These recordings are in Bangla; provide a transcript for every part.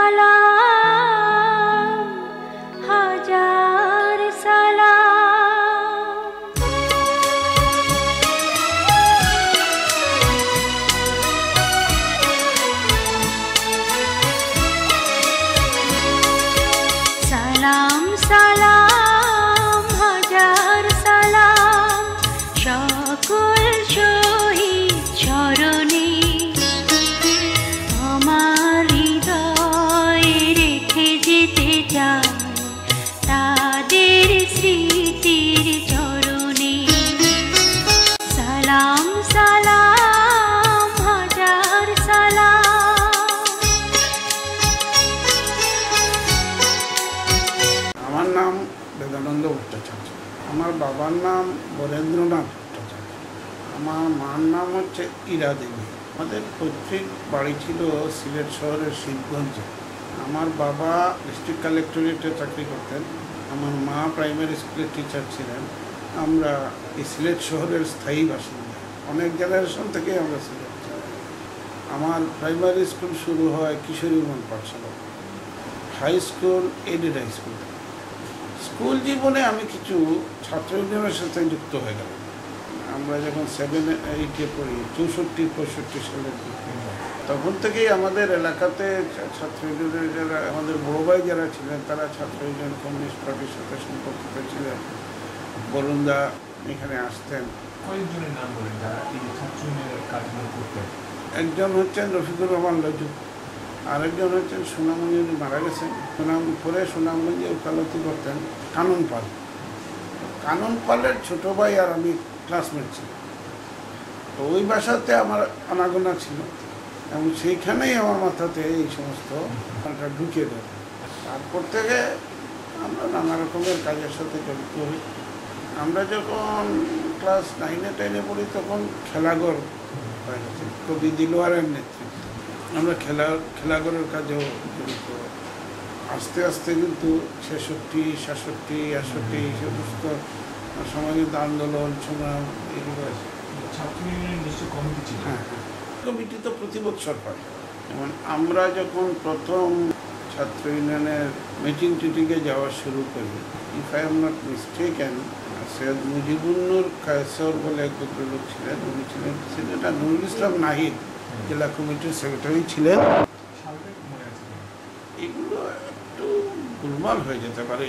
সালাম হাজার সালাম। সালাম সালাম হাজার সালাম সকল শহীদ চরণে, আমার হৃদয়ে রেখে যেতে চাই তাদের স্মৃতির চরণে। সালাম সালাম হাজার সালাম। আমার নাম বেদানন্দ ভট্টাচার্য, আমার বাবার নাম বরেন্দ্রনাথ ভট্টাচার্য, আমার মার নাম হচ্ছে ইরা দেবী। আমাদের পৈতৃক বাড়ি ছিল সিলেট শহরের শিবগঞ্জে। আমার বাবা ডিস্ট্রিক্ট কালেক্টরেটে চাকরি করতেন, আমার মা প্রাইমারি স্কুলের টিচার ছিলেন। আমরা এই সিলেট শহরের স্থায়ী বাসিন্দা, অনেক জেনারেশন থেকে আমরা সিলেট। আমার প্রাইমারি স্কুল শুরু হয় কিশোরীগঞ্জ পাঠশালা, high school aided high school. School জীবনে আমি কিছু ছাত্র ইউনিয়নের সাথে যুক্ত হয়ে গেলাম। আমরা যখন 7-8-এ পড়ি, 64-65 সালের দিকে, তখন থেকেই আমাদের এলাকাতে ছাত্র ইউনিয়নের যারা আমাদের বড় ভাই যারা ছিলেন, তারা ছাত্র ইউনিয়ন কমিউনিস্ট পার্টির সাথে সম্পর্কিত ছিলেন। বরুণদা এখানে আসতেন। কয়েকজনের নাম বলেন যারা এই ছাত্র ইউনিয়নের কাজগুলো করতেন। একজন হচ্ছেন রফিকুর রহমান লজু, আরেকজন হচ্ছেন সুনামগঞ্জে, উনি মারা গেছেন। সুনামগঞ্জে ওকালতি করতেন কানন পাল। কানন পালের ছোটো ভাই আর আমি ক্লাসমেট ছিলাম, তো ওই বাসাতে আমার আনাগোনা ছিল এবং সেইখানেই আমার মাথাতে এই সমস্ত ঢুকিয়ে দেয়। তারপর থেকে আমরা নানা রকমের কাজের সাথে জড়িত হই। আমরা যখন ক্লাস 9-10-এ পড়ি তখন খেলাঘর হয়ে গেছে কবি দিলওয়ারের নেতৃত্বে। আমরা খেলাঘরের কাজেও জড়িত। আস্তে আস্তে কিন্তু 66, 67, 68 এই সমস্ত সমাজের আন্দোলন সংগ্রাম এগুলো আছে। ছাত্র ইউনিয়নের নিশ্চয় কমিটি ছিল। হ্যাঁ, কমিটি তো প্রতি বছর হয়। যেমন আমরা যখন প্রথম ছাত্র ইউনিয়নের মিটিংয়ে যাওয়া শুরু করি, if I am not mistaken, Syed Mujibunnur Kaisar বলে এক ভদ্রলোক ছিলেন, উনি ছিলেন প্রেসিডেন্ট, আর নুরুল ইসলাম নাহিদ জেলা কমিটির সেক্রেটারি ছিলেন। এগুলো একটু গোলমাল হয়ে যেতে পারে।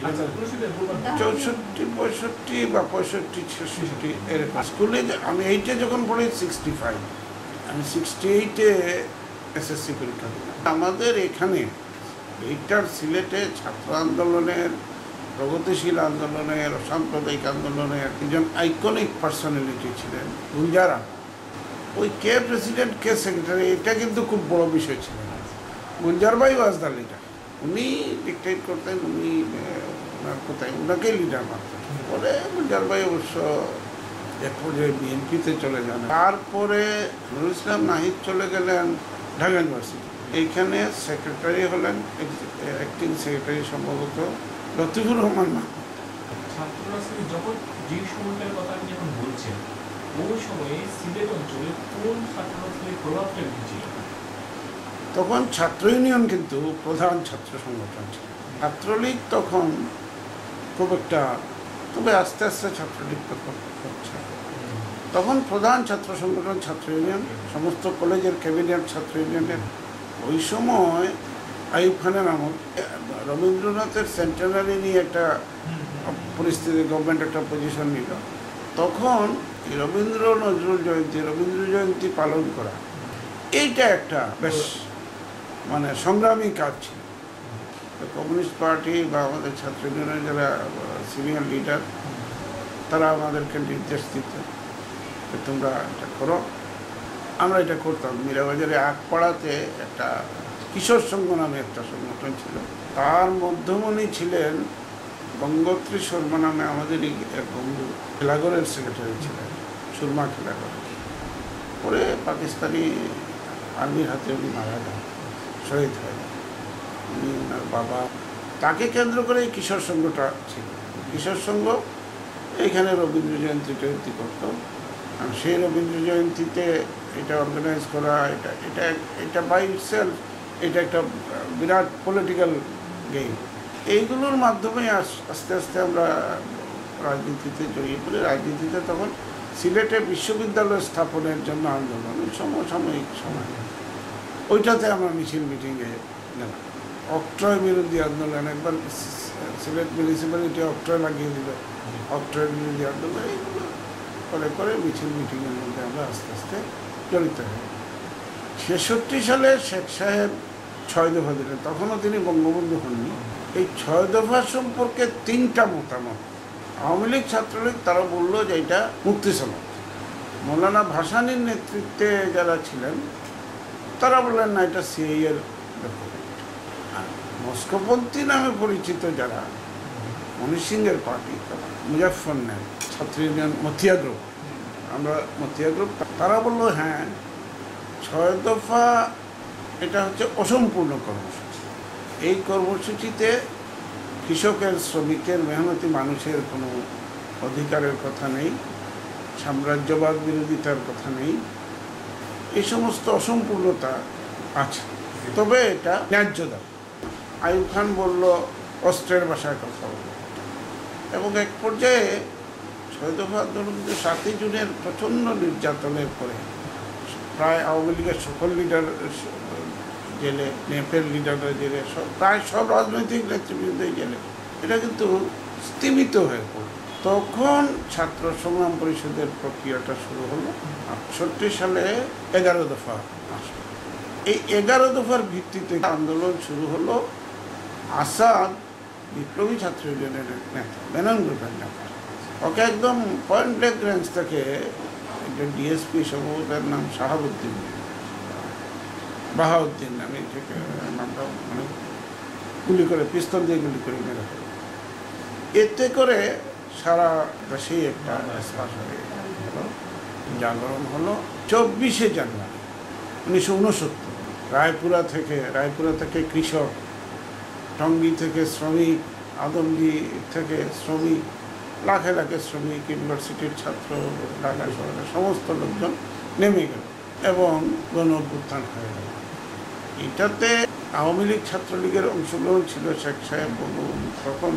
64, 65 বা 65, 66 এরকম। স্কুলে আমি 8-এ যখন পড়ি 65, আমি 68-এ এসএসসি পরীক্ষা দিলাম। আমাদের এখানে এইটার সিলেটে ছাত্র আন্দোলনের, প্রগতিশীল আন্দোলনের, অসাম্প্রদায়িক আন্দোলনের একজন আইকনিক পার্সোনালিটি ছিলেন গুলজার। ওই কে প্রেসিডেন্ট কে সেক্রেটারি এটা কিন্তু খুব বড় বিষয় ছিল। গুলজার ভাই ওয়াজ দ্য লিডার, উনি ডিক্টেট করতেন, উনি ওনার কোথায় ওনাকেই লিডার মানতেন। পরে গুলজার ভাই অবশ্য এক পর্যায়ে বিএনপিতে চলে যান। তারপরে নুরুল ইসলাম নাহিদ চলে গেলেন ঢাকা ইউনিভার্সিটি। এইখানে সেক্রেটারি হলেন, অ্যাক্টিং সেক্রেটারি সম্ভবত লতিফুর রহমান মাহমুদ। ছাত্ররা যখন যে সময়টার কথা আপনি যখন বলছেন, ওই সময়ে সিলেট অঞ্চলে কোন ছাত্রদের প্রভাবটা ছিল? তখন ছাত্র ইউনিয়ন কিন্তু প্রধান ছাত্র সংগঠন ছিল। ছাত্রলীগ তখন খুব একটা, তবে আস্তে আস্তে ছাত্রলীগ হচ্ছে। তখন প্রধান ছাত্র সংগঠন ছাত্র ইউনিয়ন, সমস্ত কলেজের ক্যাবিনেট ছাত্র ইউনিয়নের। ওই সময় আইয়ুব খানের আমল, রবীন্দ্রনাথের সেন্টেনারি নিয়ে একটা পরিস্থিতি, গভর্নমেন্ট একটা পজিশন নিল। তখন রবীন্দ্র জয়ন্তী পালন করা, এইটা একটা বেশ মানে সংগ্রামী কাজ ছিল। কমিউনিস্ট পার্টি বা আমাদের ছাত্র ইউনিয়নের যারা সিনিয়র লিডার, তারা আমাদেরকে নির্দেশ দিত যে তোমরা এটা করো। আমরা এটা করতাম। মীরাবাজারে আকপাড়াতে একটা কিশোর সংঘ নামে একটা সংগঠন ছিল, তার মধ্যমণি ছিলেন গঙ্গোত্রী শর্মা নামে আমাদের এক বন্ধু, খেলাঘরের সেক্রেটারি ছিলেন, সুরমা খেলাঘর। পরে পাকিস্তানি আর্মির হাতে উনি মারা যান, শহীদ হয়ে যান। উনি ওনার বাবা, তাকে কেন্দ্র করে এই কিশোর সংঘটা ছিল। কিশোর সংঘ এইখানে রবীন্দ্র জয়ন্তী করতো। আর সেই রবীন্দ্র জয়ন্তীতে এটা অর্গানাইজ করা, এটা বাই ইটসেলফ এটা একটা বিরাট পলিটিক্যাল গেম। এইগুলোর মাধ্যমে আস্তে আস্তে আমরা রাজনীতিতে জড়িয়ে পড়ি। রাজনীতিতে তখন সিলেটে বিশ্ববিদ্যালয় স্থাপনের জন্য আন্দোলন, সমসাময়িক সময়, ওইটাতে আমরা মিছিল মিটিংয়ে গেলাম। অক্ট্রয় বিরোধী আন্দোলন, একবার সিলেট মিউনিসিপ্যালিটি অক্ট্রয় লাগিয়ে দিল, অক্ট্রয় বিরোধী আন্দোলন, এইগুলো করে করে মিছিল মিটিংয়ের মধ্যে আমরা আস্তে আস্তে জড়িত হই। ৬৬ সালে শেখ সাহেব ৬ দফা দিলেন, তখনও তিনি বঙ্গবন্ধু হননি। এই ৬ দফা সম্পর্কে ৩টা মতামত। আওয়ামী লীগ, ছাত্রলীগ তারা বললো যে এটা মুক্তি সনদ। মৌলানা ভাসানীর নেতৃত্বে যারা ছিলেন তারা বললেন না, এটা সিআই এর ডকুমেন্ট। আর মস্কোপন্থী নামে পরিচিত যারা, মনির সিংয়ের পার্টি, মুজাফফর নেন, ছাত্র ইউনিয়ন, মতিয়া গ্রুপ, আমরা মতিয়া গ্রুপ, তারা বললো হ্যাঁ ৬ দফা এটা হচ্ছে অসম্পূর্ণ কর্মসূচি। এই কর্মসূচিতে কৃষকের, শ্রমিকের, মেহনতি মানুষের কোনো অধিকারের কথা নেই, সাম্রাজ্যবাদ বিরোধিতার কথা নেই, এই সমস্ত অসম্পূর্ণতা আছে। তবে এটা ন্যায্য দাবি। আইয়ুব খান বলল অস্ত্রের ভাষায় কথা বলল, এবং এক পর্যায়ে ৬ দফা আন্দোলন কিন্তু ৭ই জুনের প্রচণ্ড নির্যাতনের পরে প্রায় আওয়ামী লীগের সকল লিডার জেলে, নেপের লিডাররা জেলে, প্রায় সব রাজনৈতিক নেতৃবৃন্দই জেলে, এটা কিন্তু স্তীমিত হয়ে পড়ল। তখন ছাত্র সংগ্রাম পরিষদের প্রক্রিয়াটা শুরু হলো। ৬৮ সালে ১১ দফা আসলো। এই ১১ দফার ভিত্তিতে আন্দোলন শুরু হলো। আসাদ বিপ্লবী ছাত্র ইউনিয়নের নেতা, মেনন গ্রুপের নেতা, ওকে একদম পয়েন্ট ব্ল্যাঙ্ক রেঞ্জ থেকে একজন ডিএসপি, সম্ভবতার নাম শাহাবুদ্দিন, বাহাউদ্দিন, আমি ঠিক নামটা মানে গুলি করে, পিস্তল দিয়ে গুলি করে মেরে ফেলে। এতে করে সারা দেশেই একটা হলো, জাগরণ হলো। ২৪শে জানুয়ারি ১৯৬৯ রায়পুরা থেকে কৃষক, টঙ্গী থেকে শ্রমিক, আদমজি থেকে শ্রমিক, লাখে লাখে শ্রমিক, ইউনিভার্সিটির ছাত্র, ঢাকা শহরের সমস্ত লোকজন নেমে গেল এবং গণ অভ্যুত্থান হয়ে গেল। এটাতে আওয়ামী লীগ, ছাত্রলীগের অংশগ্রহণ ছিল। শেখ সাহেব বঙ্গবন্ধু তখন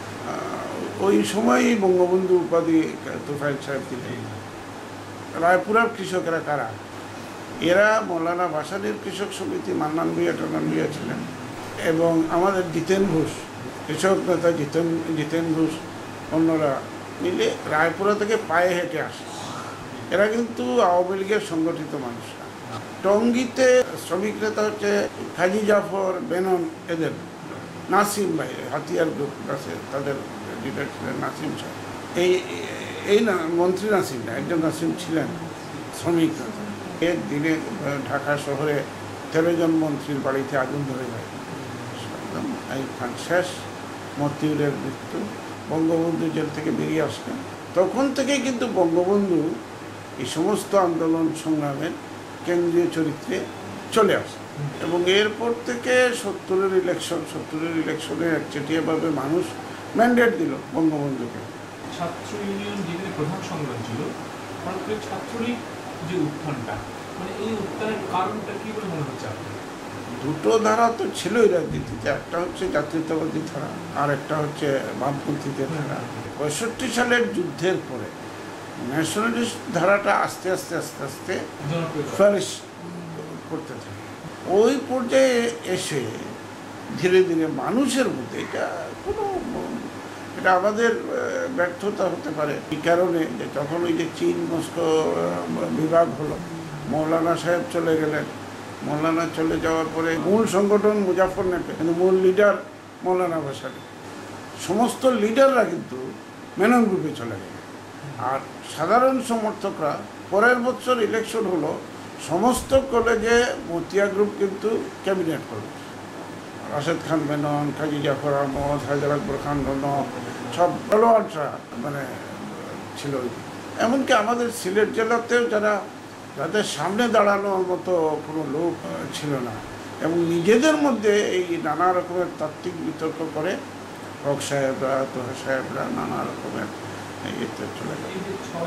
ওই সময়ই বঙ্গবন্ধু উপাধি তোফায়েল সাহেব দিলেন। রায়পুরার কৃষকেরা কারা? এরা মৌলানা ভাসানীর কৃষক সমিতি, মান্নান ভূঁইয়া টান্নান ভূঁইয়া ছিলেন, এবং আমাদের জিতেন ঘোষ, কৃষক নেতা জিতেন ঘোষ, অন্যরা মিলে রায়পুরা থেকে পায়ে হেঁটে আসে। এরা কিন্তু আওয়ামী লীগের সংগঠিত মানুষ না। টঙ্গীতে শ্রমিক নেতা হচ্ছে হাজি জাফর, বেনন, এদের নাসিম ভাই, হাতিয়ার গ্রুপ আছে, তাদের লিডার ছিলেন নাসিম সাহেব। এই না মন্ত্রী নাসিম না, একজন নাসিম ছিলেন শ্রমিক নেতা। এর দিনে ঢাকা শহরে 13 জন মন্ত্রীর বাড়িতে আগুন ধরে যায়। আইয়ুব খান শেষ, মতিউরের মৃত্যু, বঙ্গবন্ধু জেল থেকে বেরিয়ে আসলেন। তখন থেকেই কিন্তু বঙ্গবন্ধু এই সমস্ত আন্দোলন সংগ্রামের কেন্দ্রীয় চরিত্রে চলে আসে, এবং এরপর থেকে 70-এর ইলেকশনে একচেটিয়াভাবে মানুষ ম্যান্ডেট দিল বঙ্গবন্ধুকে। ছাত্র ইউনিয়ন যেখানে প্রধান সংগ্রাম ছিল, ছাত্রলীগ যে উত্থানটা, মানে এই উত্থানের কারণটা কি বলে মনে হচ্ছে আপনার? দুটো ধারা তো ছিলই রাজনীতিতে, একটা হচ্ছে জাতীয়তাবাদী ধারা, আর একটা হচ্ছে বামপন্থীদের ধারা। ৬৫ সালের যুদ্ধের পরে ন্যাশনালিস্ট ধারাটা আস্তে আস্তে ফ্লারিশ করতে থাকে। ওই পর্যায়ে এসে ধীরে ধীরে মানুষের মধ্যে এটা আমাদের ব্যর্থতা হতে পারে, এই কারণে যে তখন ওই যে চীন মস্কো বিভাগ হলো, মৌলানা সাহেব চলে গেলেন। মৌলানা চলে যাওয়ার পরে মূল সংগঠন মুজাফফর নেপে, কিন্তু মূল লিডার মৌলানা ভাসানী, সমস্ত লিডাররা কিন্তু মেনন গ্রুপে চলে গেলেন। আর সাধারণ সমর্থকরা, পরের বছর ইলেকশন হলো, সমস্ত কলেজে মতিয়া গ্রুপ কিন্তু ক্যাবিনেট করল। রাশেদ খান মেনন, কাজী জাফর আহমদ, হায়দার আকবর খান রন, সব ফলোয়ার্সরা মানে ছিল। এমনকি আমাদের সিলেট জেলাতেও যাদের সামনে দাঁড়ানোর মতো কোনো লোক ছিল না, এবং নিজেদের মধ্যে এই নানা রকমের তাত্ত্বিক বিতর্ক করে হক সাহেবরা, তোহা সাহেবরা নানা রকমের ইয়েতে চলে গেল।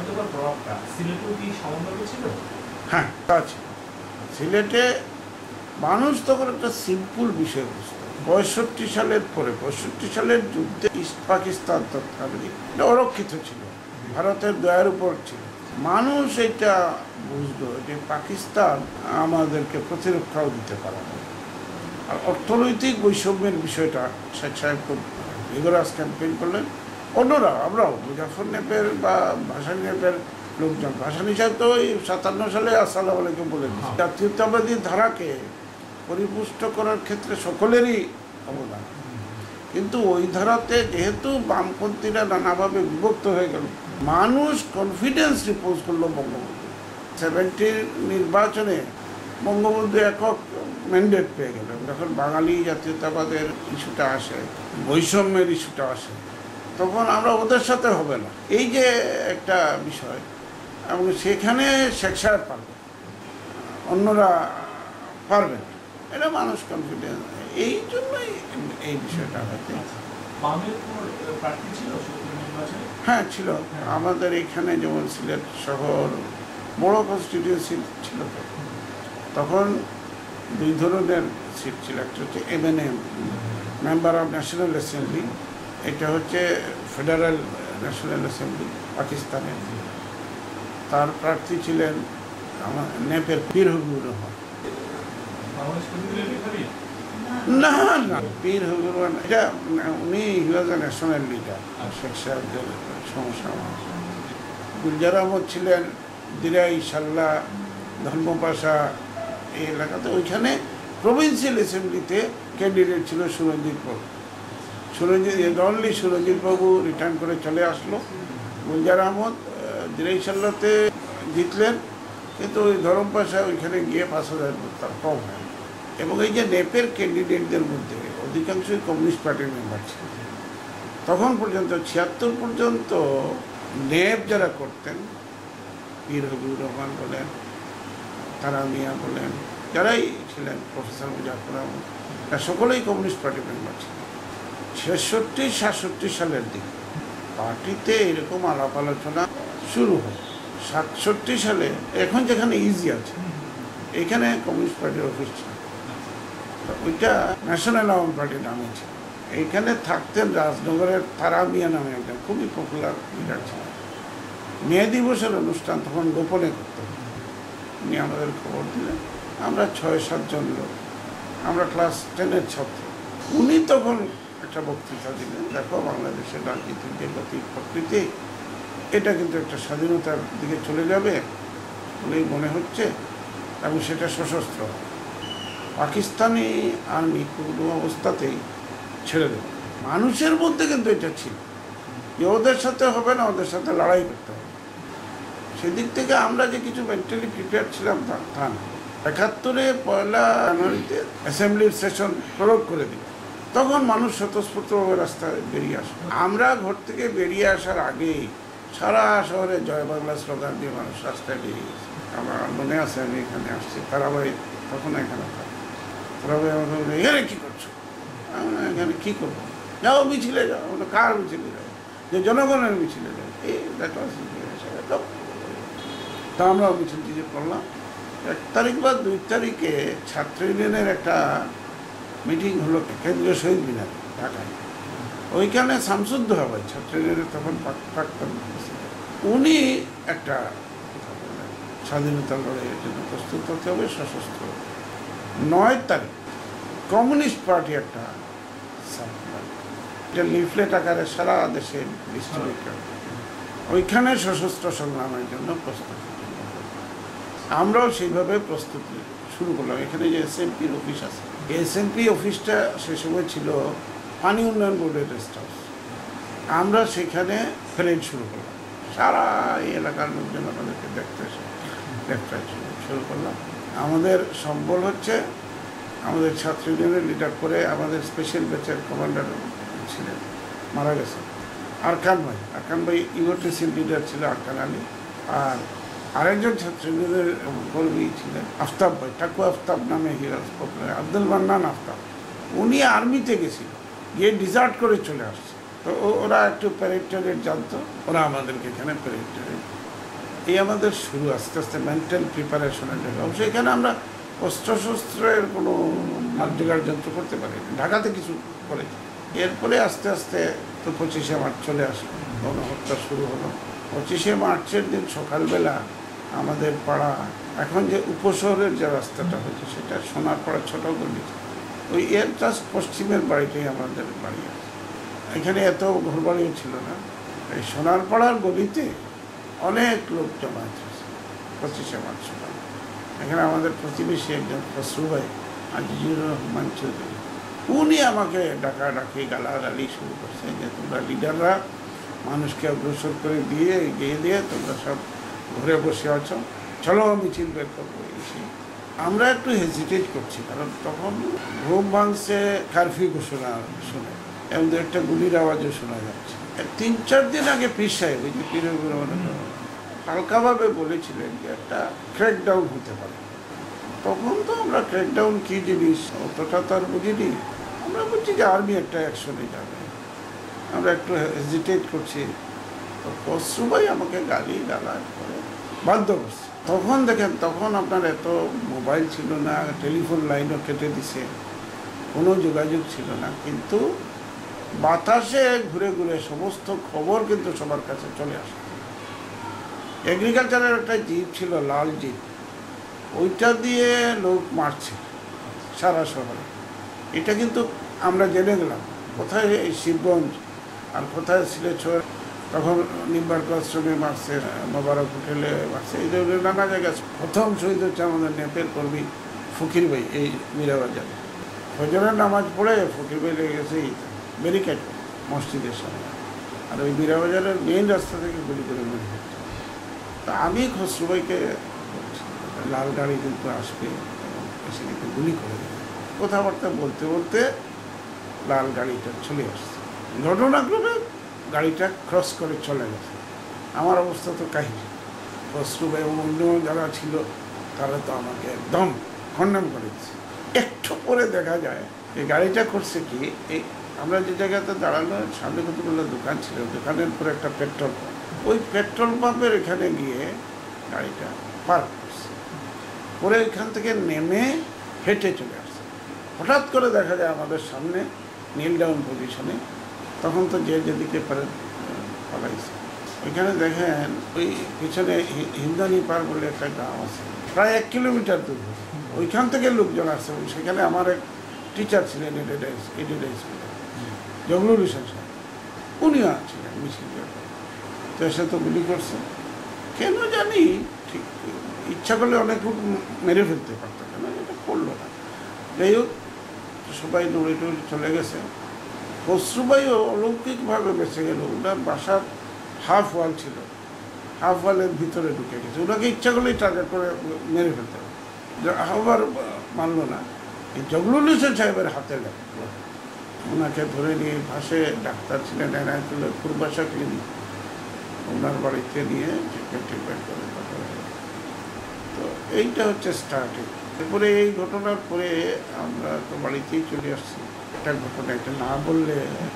হ্যাঁ, তা ছিল। সিলেটে মানুষ তখন একটা সিম্পল বিষয়বস্তু। 65 সালের পরে 65 সালের যুদ্ধে ইস্ট পাকিস্তান তৎকালীন অরক্ষিত ছিল, ভারতের দয়ার উপর ছিল। মানুষ এটা বুঝলো যে পাকিস্তান আমাদেরকে প্রতিরক্ষাও দিতে পারে না। আর অর্থনৈতিক বৈষম্যের বিষয়টা শেখ সাহেব খুব ভিগোরাস ক্যাম্পেইন করলেন। অন্যরা, আমরাও মুজাফর নেপের বা ভাসানী নেপের লোকজন, ভাসানী সাহেব তো ওই 57 সালে আসসালামু আলাইকুম বলেন। জাতীয়তাবাদী ধারাকে পরিপুষ্ট করার ক্ষেত্রে সকলেরই অবদান, কিন্তু ওই ধারাতে যেহেতু বামপন্থীরা নানাভাবে বিভক্ত হয়ে গেল, মানুষ কনফিডেন্স রিপোজ করলো বঙ্গবন্ধু। 70 নির্বাচনে বঙ্গবন্ধু একক ম্যান্ডেট পেয়ে গেল। যখন বাঙালি জাতীয়তাবাদের ইস্যুটা আসে, বৈষম্যের ইস্যুটা আসে, তখন আমরা ওদের সাথে হবে না, এই যে একটা বিষয়, এবং সেখানে শেখ সাহেব পারবে, অন্যরা পারবে না, এটা মানুষ কনফিডেন্স। এই জন্যই এই বিষয়টা হয়তো। হ্যাঁ ছিল, আমাদের এখানে যেমন সিলেট শহর বড় কনস্টিটিউয়েন্সি ছিল, তখন দুই ধরনের সিট ছিল। একটা হচ্ছে MNM, member of national assembly, এটা হচ্ছে ফেডারেল ন্যাশনাল অ্যাসেম্বলি পাকিস্তানের। তার প্রার্থী ছিলেন নেপের পীর হবিবুর রহমান। না না, পীর হবিবুর রহমান এটা উনি was a national leader, Sheikh সাহেবদের সমস্যা। গুলজার আহমদ ছিলেন দিরাই, সাল্লা, ধর্মপাশা এই এলাকাতে। ওইখানে প্রভিন্সিয়াল অ্যাসেম্বলিতে ক্যান্ডিডেট ছিল সুরঞ্জিত বাবু। অনলি সুরঞ্জিত বাবু রিটার্ন করে চলে আসলো। গুলজার আহমদ দিরাই সাল্লাতে জিতলেন, কিন্তু ওই ধর্মপাশা ওইখানে গিয়ে 5,000 তার কম হয়। এবং এই যে নেপের ক্যান্ডিডেটদের মধ্যে অধিকাংশই কমিউনিস্ট পার্টির মেম্বার ছিল। তখন পর্যন্ত 76 পর্যন্ত নেপ যারা করতেন, পীর হবিবুর রহমান বলেন, তারা মিয়া বলেন, যারাই ছিলেন, প্রফেসর মুজাফর আহমদ, তারা সকলেই কমিউনিস্ট পার্টির মেম্বার ছিলেন। 66-67 সালের দিকে পার্টিতে এরকম আলাপ আলোচনা শুরু হয়। 67 সালে এখন যেখানে ইজি আছে, এখানে কমিউনিস্ট পার্টির অফিস ছিল, ওইটা ন্যাশনাল আওয়ামী পার্টির নামে ছিল। এইখানে থাকতেন রাজনগরের তারা মিয়া নামে একজন খুবই পপুলার লিডার ছিলেন। মে দিবসের অনুষ্ঠান তখন গোপনে করতে হতো। উনি আমাদের খবর দিলেন, আমরা 6-7 জন লোক, আমরা ক্লাস 10-এর ছাত্র। উনি তখন একটা বক্তৃতা দিলেন, দেখো বাংলাদেশের রাজনীতির যে গতি প্রকৃতি, এটা কিন্তু একটা স্বাধীনতার দিকে চলে যাবে বলেই মনে হচ্ছে, এবং সেটা সশস্ত্র। পাকিস্তানি আর্মি কোনো অবস্থাতেই ছেড়ে দেবে। মানুষের মধ্যে কিন্তু এটা ছিল যে ওদের সাথে হবে না, ওদের সাথে লড়াই করতে হবে। সেদিক থেকে আমরা যে কিছু মেন্টালি প্রিপেয়ার ছিলাম তা না। 71-এ 1 জানুয়ারিতে অ্যাসেম্বলির সেশন প্রয়োগ করে দিল, তখন মানুষ স্বতঃস্ফূর্তভাবে রাস্তায় বেরিয়ে আসে। আমরা ঘর থেকে বেরিয়ে আসার আগেই সারা শহরে জয় বাংলা স্লোগান দিয়ে মানুষ রাস্তায় বেরিয়ে গেছে। আমার মনে আছে, আমি এখানে আসছি, তারাবাই তখন এখানে থাকে। তারাবাই আমাকে বলে, এখানে কী করছো? আমরা এখানে কী করবো? যাও মিছিলে যাও। আমরা কার মিছিলে যাও? যে জনগণের মিছিলে যাও। এই তা আমরাও মিছিল দিয়ে করলাম। 1 তারিখ বা 2 তারিখে ছাত্র ইউনিয়নের একটা মিটিং হলো কেন্দ্রীয় শহীদ মিনারে ঢাকায়। ওইখানে শামসুদ্দোহা ভাই, ছাত্র ইউনিয়নের তখন প্রাক্তন, উনি একটা কথা বললেন, স্বাধীনতা লড়াইয়ের জন্য প্রস্তুত হতে হবে, সশস্ত্র। 9 তারিখ কমিউনিস্ট পার্টি একটা লিফলেট আকারে সারা দেশে ডিস্ট্রিবিউট করে, ওইখানে সশস্ত্র সংগ্রামের জন্য প্রস্তুত। আমরাও সেইভাবে প্রস্তুতি শুরু করলাম। এখানে যে SNPর অফিস আছে, SNP অফিসটা সে সময় ছিল পানি উন্নয়ন বোর্ডের রেস্ট হাউস। আমরা সেখানে প্যারেড শুরু করলাম, সারা এই এলাকার লোকজন আমাদেরকে দেখতে শুরু করলাম। আমাদের সম্বল হচ্ছে আমাদের ছাত্র ইউনিয়নের লিডার করে আমাদের স্পেশাল ব্যাচের কমান্ডার ছিলেন, মারা গেছেন, আরকান ভাই ইউটিসির লিডার ছিল আরকান আলী। আর আরেকজন ছাত্র ইউনিয়নের কর্মী ছিলেন আফতাব ভাই, ঠাকুর আফতাব নামে হিরাজ পপুলার, আব্দুল মান্নান আফতাব। উনি আর্মিতে গেছিল, গিয়ে ডিজার্ট করে চলে আসছে। তো ওরা একটু প্যারেড ট্যারেড জানতো, ওরা আমাদেরকে এখানে প্যারেড ট্যারেড, এই আমাদের শুরু আস্তে আস্তে মেন্টাল প্রিপারেশনের জন্য। অবশ্যই এখানে আমরা অস্ত্রশস্ত্রের কোনো জোগাড় যন্ত্র করতে পারেনি, ঢাকাতে কিছু করেছে। এরপরে আস্তে আস্তে তো 25শে মার্চ চলে আসলো, গণহত্যা শুরু হলো। 25শে মার্চের দিন সকালবেলা আমাদের পাড়া, এখন যে উপশহরের যে রাস্তাটা হয়েছে সেটা সোনারপাড়া ছোট গলি, ওই এর জাস্ট পশ্চিমের বাড়িটাই আমাদের বাড়ি আছে। এখানে এত ঘরবাড়িও ছিল না। এই সোনারপাড়ার গলিতে অনেক লোক জমা হয়েছে 25শে মার্চ সকাল। এখানে আমাদের প্রতিবেশী একজন খসরু ভাই, আজিজুর রহমান চৌধুরী, উনি আমাকে ডাকাডাকি গালাগালি শুরু করছে যে তোমরা লিডাররা মানুষকে অগ্রসর করে দিয়ে এগিয়ে দিয়ে তোমরা সব ঘরে বসে আছো, চলো মিছিল বের করবো। আমরা একটু হেজিটেট করছি, কারণ তখন ঘুম ভাঙছে, কারফিউ ঘোষণা শুনে এবং একটা গুলির আওয়াজও শোনা যাচ্ছে। 3-4 দিন আগে পীর সাহেব, ওই যে পীরের হালকাভাবে বলেছিলেন যে একটা ক্র্যাকডাউন হতে পারে। তখন তো আমরা ক্র্যাকডাউন কী জিনিস অতটা তো আর বুঝিনি। আমরা বলছি যে আর্মি একটা অ্যাকশনে যাবে, আমরা একটু হেজিটেট করছি। তো খসরু ভাই আমাকে গালি গালাজ করে বাধ্য করছে। তখন দেখেন, তখন আপনার এত মোবাইল ছিল না, টেলিফোন লাইনও কেটে দিছে, কোনো যোগাযোগ ছিল না, কিন্তু বাতাসে ঘুরে ঘুরে সমস্ত খবর কিন্তু সবার কাছে চলে আসে। এগ্রিকালচারের একটা জিপ ছিল, লাল জিপ, ওইটা দিয়ে লোক মারছে সারা শহরে। এটা কিন্তু আমরা জেনে গেলাম কোথায় এই শিবগঞ্জ আর কোথায় সিলেট, তখন নিম্বার্ক আশ্রমে মারছে, মোবারক হোটেলে মারছে, এই ধরনের নানা জায়গায়। প্রথম শহীদ হচ্ছে আমাদের নেপের কর্মী ফকির ভাই, এই মীরাবাজারে ফজরের নামাজ পড়ে ফকির ভাই লেগে গেছে ব্যারিকেড মসজিদের সামনে, আর ওই মীরাবাজারের মেইন রাস্তা থেকে গুলি করে মেরে ফেলছে। তা আমি খসরু ভাইকে লাল গাড়ি কিন্তু আসবে এবং এসে কিন্তু গুলি করে দেবে, কথাবার্তা বলতে বলতে লাল গাড়িটা চলে আসছে। ঘটনাক্রমে গাড়িটা ক্রস করে চলে গেছে। আমার অবস্থা তো কাহিনী। খসরু ভাই এবং অন্য যারা ছিল তারা তো আমাকে একদম খণ্ডন করে দিচ্ছে। একটু পরে দেখা যায় এই গাড়িটা করছে কি, এই আমরা যে জায়গাতে দাঁড়ানো সামনে কতগুলো দোকান ছিল, দোকানের পরে একটা পেট্রোল পাম্প, ওই পেট্রোল পাম্পের এখানে গিয়ে গাড়িটা পার্ক করছে, পরে এখান থেকে নেমে হেঁটে চলে আসছে। হঠাৎ করে দেখা যায় আমাদের সামনে নীল ডাউন পজিশনে, তখন তো যে যেদিকে পালাইছে। ওইখানে দেখেন ওই পিছনে হিন্দানি পার বলে একটা গ্রাম আছে, প্রায় 1 কিলোমিটার দূর। ওইখান থেকে লোকজন আসছে, সেখানে আমার এক টিচার ছিলেন এডিডাই স্কুলে, জগলুল হোসেন সাহেব, উনিও ছিলেন মিছিল। তো এসে তো গুলি করছে, কেন জানি ঠিক ইচ্ছা করলে অনেক লোক মেরে ফেলতে পারতো, কেন এটা করলো না। যাই হোক, সবাই দৌড়ে দৌড়ে চলে গেছে। খসরু ভাইও অলৌকিকভাবে বেঁচে গেল। ওনার বাসার হাফ ওয়াল ছিল, হাফ ওয়ালের ভিতরে ঢুকে গেছে। ওনাকে ইচ্ছা করলেই টার্গেট করে মেরে ফেলতে হবে, আবার মানল না। এই জগলুল হোসেন সাহেবের হাতে লাগলো, ওনাকে ধরে নিয়ে পাশে ডাক্তার ছিলেন এনায়তুল্লাহ, পূর্বাশা ক্লিনিক, ওনার বাড়িতে নিয়ে ট্রিটমেন্ট করে কথা হলো। তো এইটা হচ্ছে স্টার্টিং। এরপরে এই ঘটনার পরে আমরা তো বাড়িতেই চলে আসছি। একটা ঘটনা, এটা না বললে,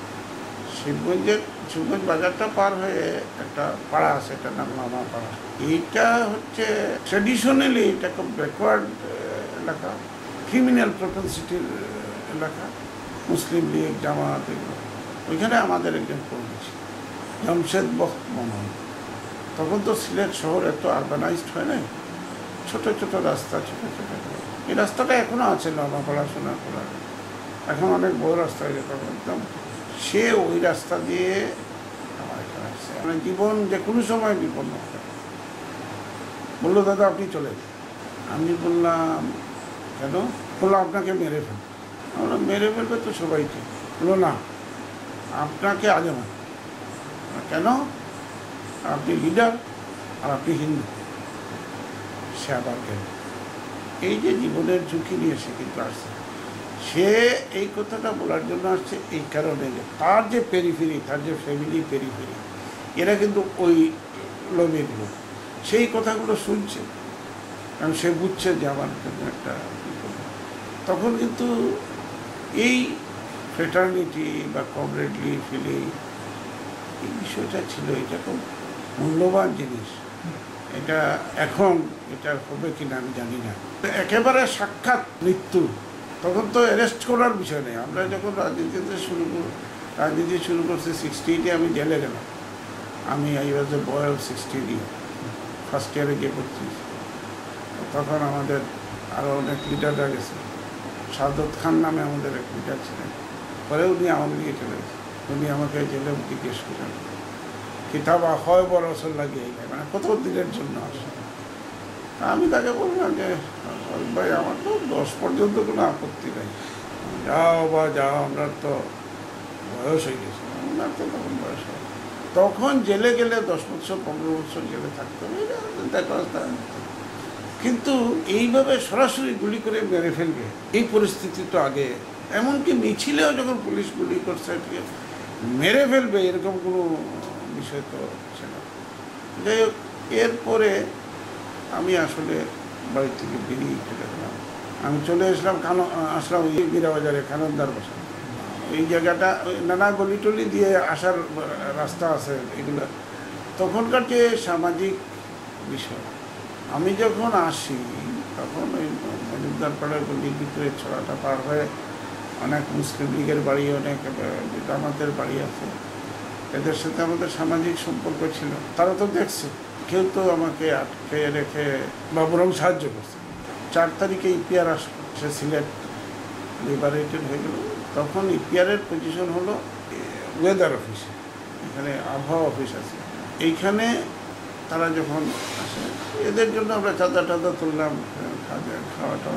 শিবগঞ্জ বাজারটা পার হয়ে একটা পাড়া আছে, এটার নাম মামা পাড়া। এইটা হচ্ছে ট্রেডিশনালি এটা খুব ব্যাকওয়ার্ড এলাকা, ক্রিমিনাল প্রপেন্সিটির এলাকা, মুসলিম লীগ, জামাত, এগুলো। ওইখানে আমাদের একজন কর্মী ছিল, জামশেদ বখত মনোহর। তখন তো সিলেট শহর এত আরবানাইজড হয় নাই, ছোট ছোট রাস্তা, ছোট ছোট। এই রাস্তাটা এখনও আছে, নবা পড়াশোনা করার, এখন অনেক বড় রাস্তা হয়ে যেত একদম। সে ওই রাস্তা দিয়ে আমার এখানে আসছে, মানে জীবন যে কোনো সময় বিপন্ন হবে। বললো, দাদা আপনি চলে যান। আমি বললাম, কেন? বললো, আপনাকে মেরে ফেলবে। আমরা মেরে ফেলবে তো সবাইকে। বললো, না, আপনাকে আগে মারবে। কেন? আপনি লিডার আর আপনি হিন্দু। সে আবার গেল। এই যে জীবনের ঝুঁকি নিয়ে সে কিন্তু আসছে। সে এই কথাটা বলার জন্য আসছে এই কারণে যে তার যে পেরিফেরি, তার যে ফ্যামিলি পেরিফেরি, এরা কিন্তু ওই লোভের লোক। সেই কথাগুলো শুনছে, কারণ সে বুঝছে যে আমার জন্য একটা বিপদ। তখন কিন্তু এই ফ্রেটার্নিটি বা কমরেডলি ফিলিং, এই বিষয়টা ছিল, এটা খুব মূল্যবান জিনিস। এটা এখন এটা হবে কিনা আমি জানি না। একেবারে সাক্ষাৎ মৃত্যু, তখন তো অ্যারেস্ট করার বিষয় নেই। আমরা যখন রাজনীতি শুরু করছি 68-এ আমি জেলে গেলাম। আমি I was a boy of 16 first ইয়ারে গিয়ে পড়ছি। তখন আমাদের আরও অনেক লিডাররা গেছে। সাদত খান নামে আমাদের এক লিডার ছিলেন, পরে উনি আওয়ামী লীগে চলে গেছে। উনি আমাকে জেলে জিজ্ঞেস করেন কিতাবা হয় বড় বছর লাগিয়ে যায়, মানে কত দিনের জন্য আসে। আমি তাকে বললাম যে ভাই আমার তো 10 পর্যন্ত কোনো আপত্তি নেই, যাও বা যাও, আমরা তো বয়স হয়ে গেছে। ওনার তো তখন বয়স হয়, তখন জেলে গেলে 10 বছর 15 বছর জেলে থাকতে হবে, কিন্তু এইভাবে সরাসরি গুলি করে মেরে ফেলবে এই পরিস্থিতি তো আগে, এমনকি মিছিলেও যখন পুলিশ গুলি করছে মেরে ফেলবে এরকম কোনো বিষয় তো ছিল না। যাই হোক, এরপরে আমি আসলে বাড়ি থেকে বেরিয়ে চলে গেলাম। আমি চলে আসলাম ওই বীরাবাজারে খানন্দার বাসা। এই জায়গাটা নানা গলি টলি দিয়ে আসার রাস্তা আছে এগুলো। তখনকার যে সামাজিক বিষয়, আমি যখন আসি তখন ওই মজুমদার পাড়ার গলির ভিতরে ছড়াটা পার হয়ে অনেক মুসলিম লীগের বাড়ি, অনেক জামাতের বাড়ি আছে। এদের সাথে আমাদের সামাজিক সম্পর্ক ছিল। তারা তো দেখছে, কেউ তো আমাকে আটকে রেখে বা বরং সাহায্য করছে। 4 তারিখে ইপিআর আসলো, সে সিলেট লিবারেটেড হয়ে গেল। তখন ইপিআরের পজিশন হলো ওয়েদার অফিসে, এখানে আবহাওয়া অফিস আছে। এইখানে তারা যখন আসে, এদের জন্য আমরা চাঁদা টাদা তুললাম, খাওয়া টাওয়া।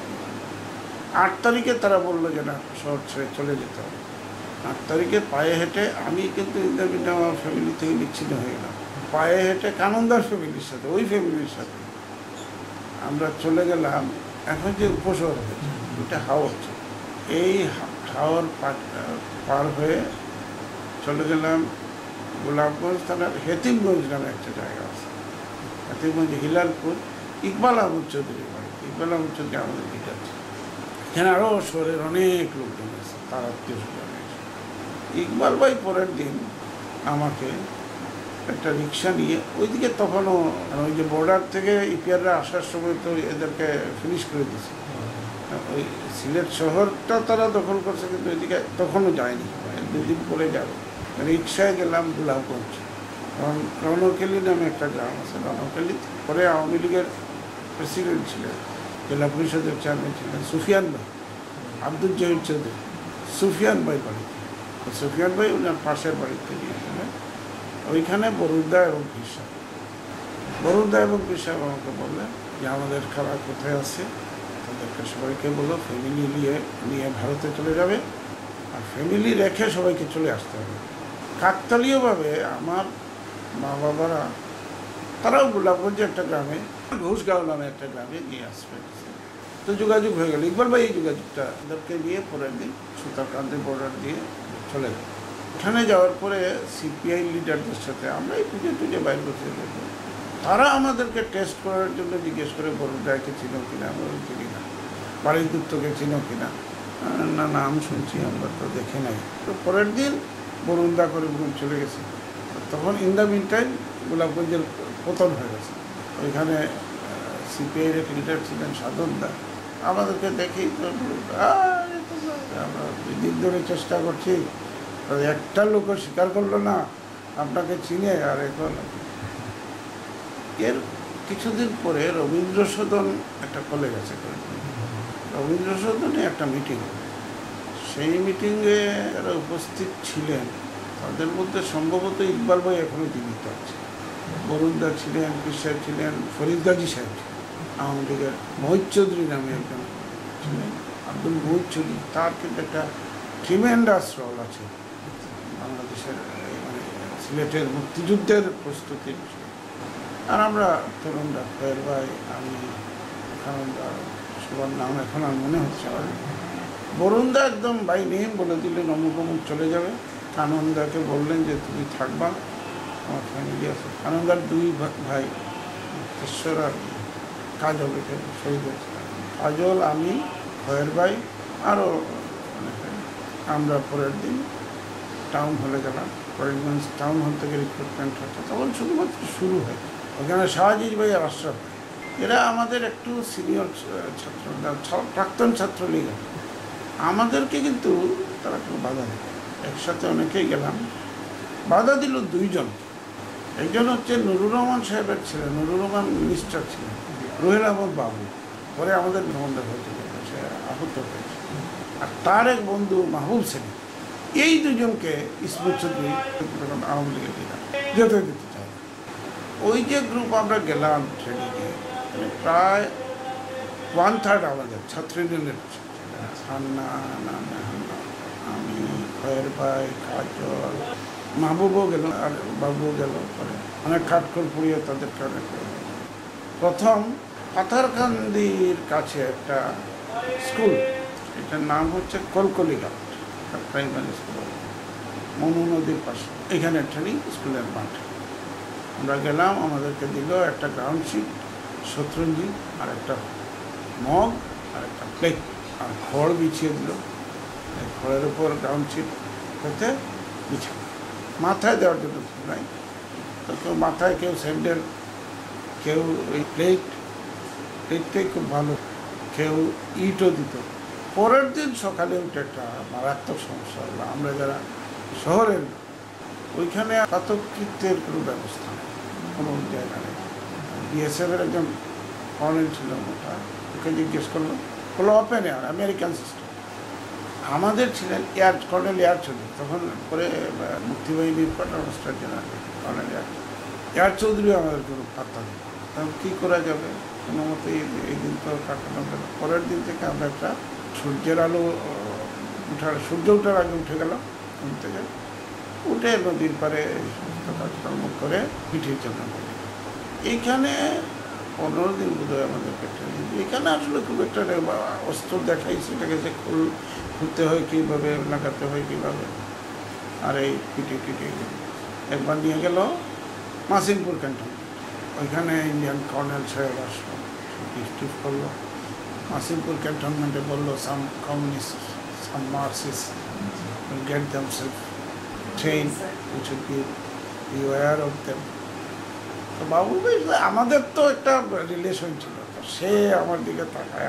8 তারিখে তারা বললো যে না, শহর ছেড়ে চলে যেতে হবে। 8 তারিখে পায়ে হেঁটে, আমি কিন্তু ইন্টারভিউটা আমার ফ্যামিলি থেকে বিচ্ছিন্ন হয়ে গেলাম। পায়ে হেঁটে কানন্দার ফ্যামিলির সাথে, ওই ফ্যামিলির সাথে আমরা চলে গেলাম। এখন যে উপশহর হয়েছে এটা হাওর, এই হাওর পার হয়ে চলে গেলাম গোলাপগঞ্জ থানার হেতিমগঞ্জ নামে একটা জায়গা আছে। হেতিমগঞ্জ হিলালপুর, ইকবাল আহমদ চৌধুরীর বাড়ি। ইকবাল আহমদ চৌধুরী আমাদের লিডার ছিল। এখানে আরও শহরের অনেক লোকজন আছে, তার আত্মীয় স্বজন। ইকবাল ভাই পরের দিন আমাকে একটা রিক্সা নিয়ে ওইদিকে, তখনও ওই যে বর্ডার থেকে ইপিআররা আসার সময় তো এদেরকে ফিনিশ করে দিয়েছে। ওই সিলেট শহরটা তারা দখল করছে, কিন্তু ওইদিকে তখনও যায়নি, 2 দিন পরে যাবে। রিক্সায় গেলাম গোলাপগঞ্জ। কারণ রণকেলি নামে একটা গ্রাম আছে, রণকেলি পরে আওয়ামী লীগের প্রেসিডেন্ট ছিলেন, জেলা পরিষদের চেয়ারম্যান ছিলেন সুফিয়ান ভাই, আব্দুল জহির চৌধুরী। সুফিয়ান ভাই বাড়িতে, সুফিয়ান ভাই ওনার পাশের বাড়িতে গিয়েছিলেন। ওইখানে বরুদা এবং পিসাব আমাকে বললেন যে আমাদের খাবার কোথায় আছে, তাদেরকে সবাইকে বলো ফ্যামিলি নিয়ে ভারতে চলে যাবে, আর ফ্যামিলি রেখে সবাইকে চলে আসতে হবে। কাকতালীয়ভাবে আমার মা বাবারা, তারাও গোলাপগঞ্জে একটা গ্রামে, ঘুষগাঁও নামে একটা গ্রামে নিয়ে আসবে। তো যোগাযোগ হয়ে গেল। ইকবাল ভাই এই যোগাযোগটা ওদেরকে নিয়ে পরের দিন সুতারকান্দি বর্ডার দিয়ে চলে গেল। ওখানে যাওয়ার পরে সিপিআই লিডারদের সাথে আমরা এই পুজো বাইর করতে গেল। তারা আমাদেরকে টেস্ট করার জন্য জিজ্ঞেস করে বরুদাকে চিনো কিনা, আমরা চিনি না। বাড়ির দূরকে চিনো কিনা, না নাম শুনছি, আমরা তো দেখে নাই। তো পরের দিন বরুন্দা করে চলে গেছে। তখন ইন দ্য মিন টাইম গোলাপগঞ্জের পতন হয়ে গেছে। ওইখানে সিপিআইয়ের এক লিডার ছিলেন সাধনদা, আমাদেরকে দেখেই তো আমরা 2 দিন ধরে চেষ্টা করছি, একটা লোকও স্বীকার করলো না আপনাকে চিনে। আর এখন এর কিছুদিন পরে রবীন্দ্র সদন একটা কলেজ আছে, রবীন্দ্র সদনে একটা মিটিং। সেই মিটিংয়ে যারা উপস্থিত ছিলেন তাদের মধ্যে সম্ভবত ইকবাল ভাই এখনও জীবিত আছে, বরুণদা ছিলেন, পীর সাহেব ছিলেন, ফরিদ গাজী সাহেব ছিলেন, আওয়ামী লীগের মহিত চৌধুরী নামে একজন ছিলেন, আব্দুল মহিত চৌধুরী। তার কিন্তু একটা ট্রিমেন্ডাস রোল আছে বাংলাদেশের, মানে সিলেটের মুক্তিযুদ্ধের প্রস্তুতির বিষয়ে। আর আমরা তরুণরা, ফয়ের ভাই, আমি, খানন্দা, সবার নাম এখন আর মনে হচ্ছে না। বরুণদা একদম বাই নেম বলে দিলেন অমুক অমুক চলে যাবে। খানন্দাকে বললেন যে তুমি থাকবা, আমার ফ্যামিলি আছে। খানন্দার 2 ভাই, ঈশ্বর আর কাজল, এখানে শহীদ হয়েছে। কাজল, আমি, ফয়ের ভাই, আরও অনেকে। আমরা পরের দিন টাউন হলে গেলাম। করিমগঞ্জ টাউন হল থেকে রিক্রুটমেন্ট হচ্ছে, তখন শুধুমাত্র শুরু হয়। ওখানে শাহজিজ ভাই আর আশরাফ ভাই, এরা আমাদের একটু সিনিয়র প্রাক্তন ছাত্রলীগ। আমাদেরকে কিন্তু তারা একটু বাধা দিল, একসাথে অনেকেই গেলাম। বাধা দিল দুইজন, একজন হচ্ছে নুরুর রহমান সাহেবের ছেলে, নুরুর রহমান মিনিস্টার ছিলেন, রোহেল আহমদ বাবু, পরে আমাদের ভ্রমণটা হয়েছিল, সে আহত হয়েছে। আর তার এক বন্ধু মাহবুব সেলিম, এই দুজনকে ইসমত চৌধুরী তখন আওয়ামী লীগের লিডার যেতে দিতে চায়। ওই যে গ্রুপ আমরা গেলাম ট্রেনিংয়ে, প্রায় 1/3 আমাদের ছাত্র ইউনিয়নের, হান্না, আমি, খয়ের ভাই, কাজল, মাহবুবও গেল আর বাবুও গেল। পরে অনেক খাটখোল পুড়িয়ে তাদেরকে অনেক। প্রথম পাথারকান্দির কাছে একটা স্কুল, এটার নাম হচ্ছে কলকলিঘাট প্রাইমারি স্কুল, মনু নদীর পাশে, এখানে ট্রেনিং স্কুলের মাঠ। আমরা গেলাম, আমাদেরকে দিল একটা গ্রাউন্ড শিট, শতরঞ্জি, আর একটা মগ, আর একটা প্লেট, আর খড় বিছিয়ে দিল। খড়ের উপর গ্রাউন্ড শিট হতে বিছানো, মাথায় দেওয়ার জন্য নাই। তো কেউ মাথায়, কেউ স্যান্ডেল, কেউ ওই প্লেটটাই খুব ভালো, কেউ ইটও দিত। পরের দিন সকালে উঠে একটা মারাত্মক সমস্যা হলো। আমরা যারা শহরের, ওইখানে পাতকৃত্যের কোনো ব্যবস্থা নেই, কোনো জায়গা নেই। বিএসএফের একজন কর্নেল ছিল, ওটা ওকে জিজ্ঞেস করলো, বললো ওপেন এয়ার, আমেরিকান সিস্টেম। আমাদের ছিলেন কর্নেল এয়ার চৌধুরী, তখন পরে মুক্তিবাহিনীর কোয়ার্টার মাস্টার জেনারেল কর্নেল এয়ার চৌধুরীও আমাদের কোনো পাত্তা দিল। তখন কী করা যাবে, কোনো মতো এই দিন তো কাটানো গেল। পরের দিন থেকে আমরা একটা সূর্যের আলো সূর্য ওঠার আগে উঠে গেলাম, ঘুম থেকে উঠে নদীর পাড়ে সমস্ত কাজকর্ম করে পিঠির জন্য করি। এইখানে 15 দিন বোধহয় আমাদেরকে ট্রেনিং। এখানে আসলে খুব একটা অস্ত্র দেখাই, সেটাকে যে খুলতে হয় কীভাবে, লাগাতে হয় কীভাবে, আর এই পিটি একবার নিয়ে গেল মাসিমপুর ক্যান্টনমেন্ট, ওইখানে ইন্ডিয়ান কর্নেল সাহেব আসলো, ডিস্ট্রিপ করলো। মাসিমপুর ক্যান্টনমেন্টে বললো some communist, some marxist will get themselves trained, we should be aware of them. তো বাবু ভাই, আমাদের তো একটা রিলেশন ছিল, তো সে আমার দিকে তাকায়,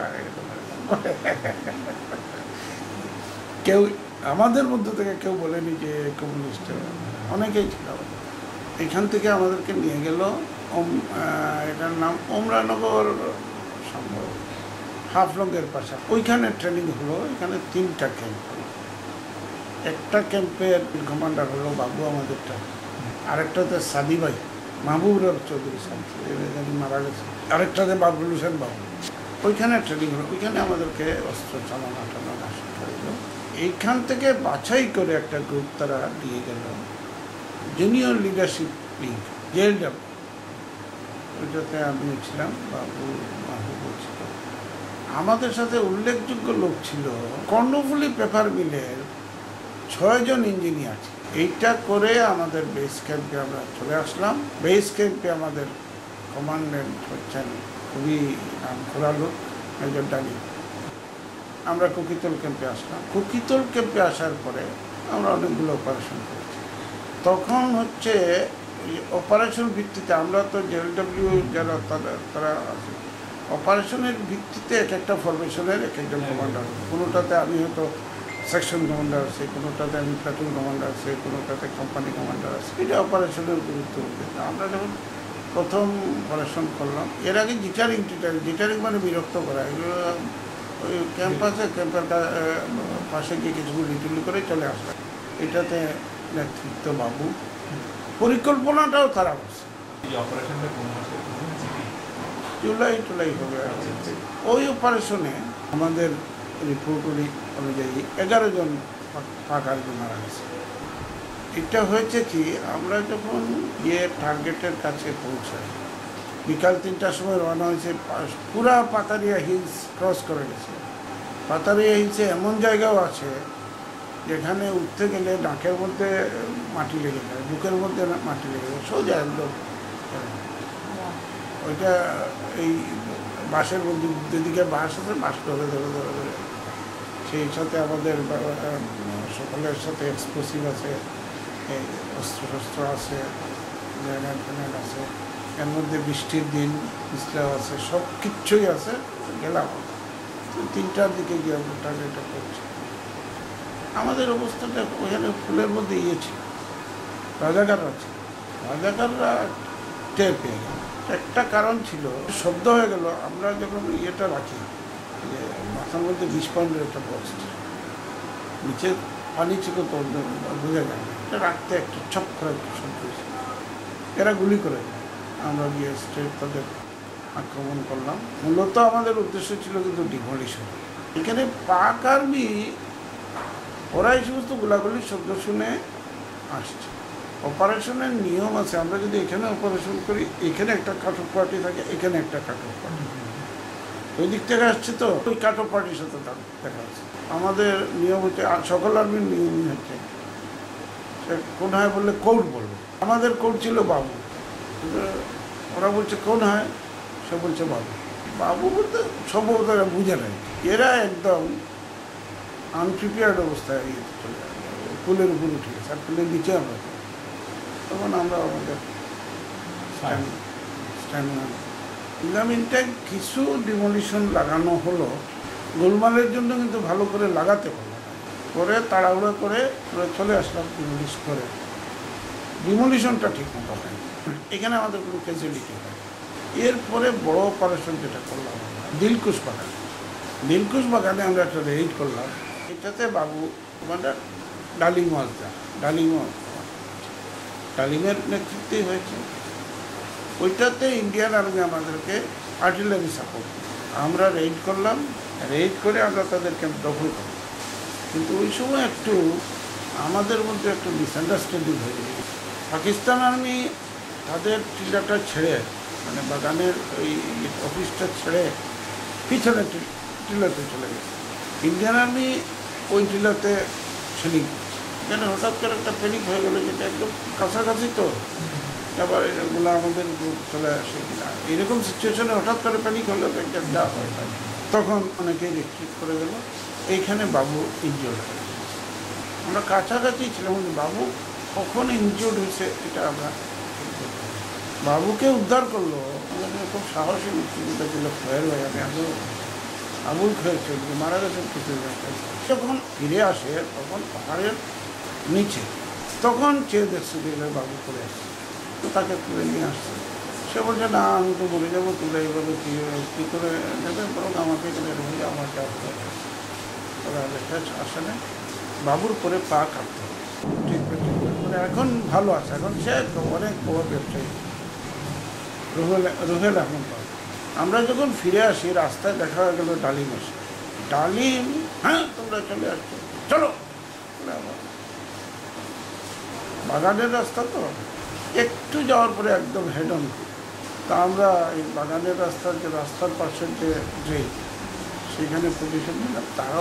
কেউ আমাদের মধ্যে থেকে কেউ বলেনি যে কমিউনিস্ট, অনেকেই ছিল। এখান থেকে আমাদেরকে নিয়ে গেল, এটার নাম ওমরানগর সম্ভব, হাফলংয়ের পাশে, ওইখানে ট্রেনিং হলো। এখানে 3টা ক্যাম্প হলো। একটা ক্যাম্পের কমান্ডার হলো বাবু আমাদেরটা, আরেকটাতে সাদি ভাই, মাহবুব চৌধুরী সাদি মারা গেছে, আরেকটাতে বাবুল হোসেন বাবু। ওইখানে ট্রেনিং হলো, ওইখানে আমাদেরকে অস্ত্র চালানো টালানো শেখা হলো। এইখান থেকে বাছাই করে একটা গ্রুপ তারা দিয়ে গেল জুনিয়র লিডারশিপ লিগ, জেএলডব্লিউ। ওইটাতে আমি ছিলাম, বাবু মাহবুব ছিল। আমাদের সাথে উল্লেখযোগ্য লোক ছিল কর্ণফুলী পেপার মিলের 6 জন ইঞ্জিনিয়ার। এইটা করে আমাদের বেস ক্যাম্পে আমরা চলে আসলাম। বেস ক্যাম্পে আমাদের কমান্ডেন্ট হচ্ছেন খুবই নাম করা লোক, মেজর ডালি। আমরা কুকিতল ক্যাম্পে আসলাম। কুকিতল ক্যাম্পে আসার পরে আমরা অনেকগুলো অপারেশন করেছি। তখন হচ্ছে অপারেশন ভিত্তিতে, আমরা তো জেএলডব্লিউ যারা তারা আছে, অপারেশনের ভিত্তিতে এক একটা ফরমেশনের এক একজন কমান্ডার। কোনোটাতে আমি হয়তো সেকশন কমান্ডার আছে, কোনোটাতে আমি প্লাটুন কমান্ডার আছে, কোনোটাতে কোম্পানি কমান্ডার আছে। এটা অপারেশনের গুরুত্ব। আমরা যখন প্রথম অপারেশন করলাম, এর আগে জিটারিং মানে বিরক্ত করা, এগুলো ওই ক্যাম্পাসে, ক্যাম্পের পাশে গিয়ে কিছু গুলি করে চলে আসবে। এটাতে নেতৃত্ব বাবু, পরিকল্পনাটাও তারা করছে। জুলাই হবে। ওই অপারেশনে আমাদের রিপোর্ট অনুযায়ী 11 জন পাক আর্মি মারা গেছে। এটা হয়েছে কি, আমরা যখন গিয়ে টার্গেটের কাছে পৌঁছাই, বিকাল 3টার সময় রওনা হয়েছে, পুরা পাতারিয়া হিলস ক্রস করে গেছে। পাতারিয়া হিলসে এমন জায়গাও আছে যেখানে উঠতে গেলে নাকের মধ্যে মাটি লেগে যায়, বুকের মধ্যে মাটি লেগে যায়, সোজা একদম। ওইটা এই বাসের মধ্যে যেদিকে বাস আছে, বাস ধরে সেই সাথে আমাদের সকলের সাথে এক্সপ্লোসিভ আছে, অস্ত্র আছে, গ্রেনেড আছে। এর মধ্যে বৃষ্টির দিন, বিশ্রাম আছে, সব কিচ্ছুই আছে। গেলাম 3টার দিকে গিয়ে আমরা এটা করছি। আমাদের অবস্থাটা ওখানে ফুলের মধ্যে ছিল, রাজাকাররা ছিল। রাজাকাররা টের পেয়ে গেল। একটা কারণ ছিল, শব্দ হয়ে গেল। আমরা যখন রাখি যে মাথার মধ্যে 20 পাউন্ডের একটা বক্স, নিচে পানি ছিল তো বোঝা যায় না, এটা রাখতে একটা ছপ করে একটা শব্দ হয়েছে। এরা গুলি করে দেয়। আমরা গিয়ে স্ট্রেট তাদের আক্রমণ করলাম। মূলত আমাদের উদ্দেশ্য ছিল কিন্তু ডিমলিশন। এখানে পাক আর্মি ওরা এই সমস্ত গোলাগুলির শব্দ শুনে আসছে। অপারেশনের নিয়ম আছে। আমরা যদি এখানে অপারেশন করি, এখানে একটা কাট অফ পার্টি থাকে, এখানে একটা কাট অফ পার্টি, ওই দিক থেকে আসছে, তো ওই কাট অফ পার্টির সাথে তার দেখা যাচ্ছে। আমাদের নিয়ম হচ্ছে, সকল আর্মির নিয়মই হচ্ছে, সে কোন হয় বললে কোড বলবে। আমাদের কোড ছিল বাবু। ওরা বলছে কোন হয়, সে বলছে বাবু। বাবু বলতে সম্ভবত এরা বুঝে নেয়। এরা একদম আনপ্রিপেয়ার্ড অবস্থায় চলে যায়, পুলের উপর উঠে গেছে, আর পুলের নিচে আমরা। তখন আমরা আমাদের ইলামিনটায় কিছু ডিমোলিশন লাগানো হলো। গোলমালের জন্য কিন্তু ভালো করে লাগাতে হলো, করে তাড়াহুড়ো করে চলে আসলাম ডিমোলিশ করে। ডিমোলিশনটা ঠিক মতো হয়। এখানে আমাদের কোনো ক্যাজুয়ালিটি হয়। এরপরে বড় অপারেশন যেটা করলাম, দিলকুশ বাগান। দিলকুশ বাগানে আমরা একটা রেড করলাম। এটাতে বাবু মানে ডালিমের নেতৃত্বেই হয়েছে। ওইটাতে ইন্ডিয়ান আর্মি আমাদেরকে আর্টিলারি সাপোর্ট। আমরা রেড করলাম, রেড করে আমরা তাদের ক্যাম্প দখল করলাম। কিন্তু ওই সময় একটু আমাদের মধ্যে একটু মিসআন্ডারস্ট্যান্ডিং হয়ে গেছে। পাকিস্তান আর্মি তাদের টিলাটা ছেড়ে, মানে বাগানের ওই অফিসটা ছেড়ে পিছনে টিলাতে চলে গেছে। ইন্ডিয়ান আর্মি ওই টিলাতে ছেড়ে এখানে হঠাৎ করে একটা প্যানিক হয়ে গেলো, যেটা একদম কাছাকাছি, তো আবার এগুলো আমাদের চলে আসে কিনা, এরকম সিচুয়েশনে হঠাৎ করে প্যানিক হলে তো একটা যা হয়। তখন অনেকেই রিস্ট্রিক্ট করে গেল। এইখানে বাবু ইনজিওর্ড হয়ে গেছে। আমরা কাছাকাছি ছিলাম, বাবু কখন ইনজিওর্ড হয়েছে এটা আমরা বাবুকে উদ্ধার করলো। আমাদের খুব সাহসী মুক্তিযোদ্ধা ছিল খয়ের ভাই। আমি আগে আবুল খয়ের চৌধুরী মারা গেছেন কিছু। যখন ফিরে আসে তখন পাহাড়ের নিচে, তখন চেয়ে দেখছে যে বাবু করে আসছে, তো তাকে তুলে নিয়ে আসছে। সে বলছে, না আমি তো মরে যাবো, তুলে এইভাবে কী করে নেবে, বরং আমাকে এখানে রয়ে আমাকে আসে না। বাবুর পরে পা কাটতে হবে, মানে এখন ভালো আছে। এখন সে অনেক বড় ব্যবসায়ী, রুহেল এখন পাবে। আমরা যখন ফিরে আসি, রাস্তায় দেখা হয়ে গেল ডালিম আসে। ডালিম, হ্যাঁ তোমরা চলে আসছো, চলো। বাগানের রাস্তা তো একটু যাওয়ার পরে একদম হেড অন। তা আমরা এই বাগানের রাস্তার পাশের যে ড্রেন, সেখানে পজিশন নিলাম। তারা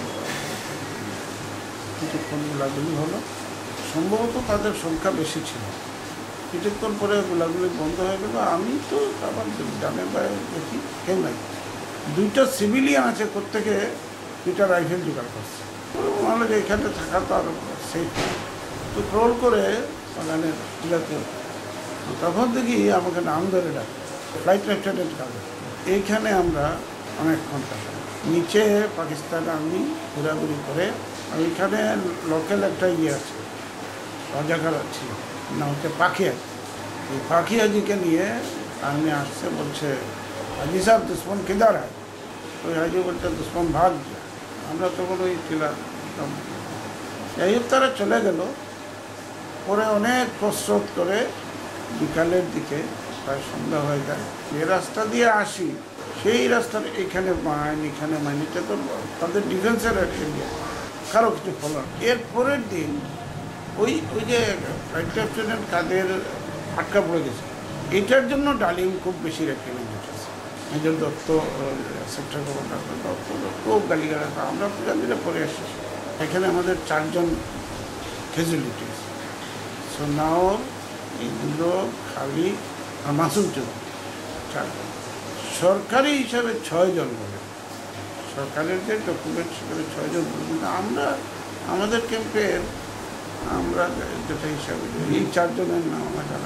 কিছুক্ষণ গোলাগুলি হলো। সম্ভবত তাদের সংখ্যা বেশি ছিল। কিছুক্ষণ পরে গোলাগুলি বন্ধ হয়ে গেল। আমি তো আবার ডানের বাইরে দেখি কেউ নাই। 2টা সিভিলিয়ান আছে, প্রত্যেকে 2টা রাইফেল জোগাড় করছে। মনে যে এখানে থাকা তো আর সেফ, তো ট্রোল করে বাগানের টিলাতে। তখন দেখি আমাকে নাম ধরে ডাকে, ফ্লাইট লেফটেন্যান্ট কাজে। এইখানে আমরা অনেকক্ষণ থাকলাম। নিচে পাকিস্তান আর্মি ঘোরাঘুরি করে। ওইখানে লোকাল একটা আছে, রাজাকার ছিল, না হচ্ছে পাখিয়া। এই পাখিয়াজিকে নিয়ে আর্মি আসছে, বলছে হাজি সাহেব দুশ্মন কিদার হয়। ওই হাজি বলছে দুশ্মন ভাগ গিয়া। আমরা তখন ওই টিলা, যাই হোক তারা চলে গেল। পরে অনেক কসরত করে বিকালের দিকে, প্রায় সন্ধ্যা হয়ে যায়, যে রাস্তা দিয়ে আসি সেই রাস্তার এখানে মাইনিটা তো তাদের ডিফেন্সের এরিয়া, কারো কিছু ফলো। এর পরের দিন ওই যে ফ্লাইট লেফটেন্যান্ট কাদের আটকা পড়ে গেছে, এটার জন্য ডালিম খুব বেশি রেকমেন্ড উঠেছে। Major Dutta, sector commander Dutta খুব গালিগালা। আমরা গালিটা পরে এসেছি। এখানে আমাদের 4 জন ক্যাজুয়ালিটি, সোনাওর, ইন্দ্র, খালি আর মাসুম চৌধুরী, 4 জন। সরকারি হিসাবে 6 জন বলে, সরকারের যে ডকুমেন্ট সেখানে 6 জন বলে। কিন্তু আমরা আমাদের ক্যাম্পের আমরা যেটা হিসাবে এই 4 জনের নাম আমার জানা আছে।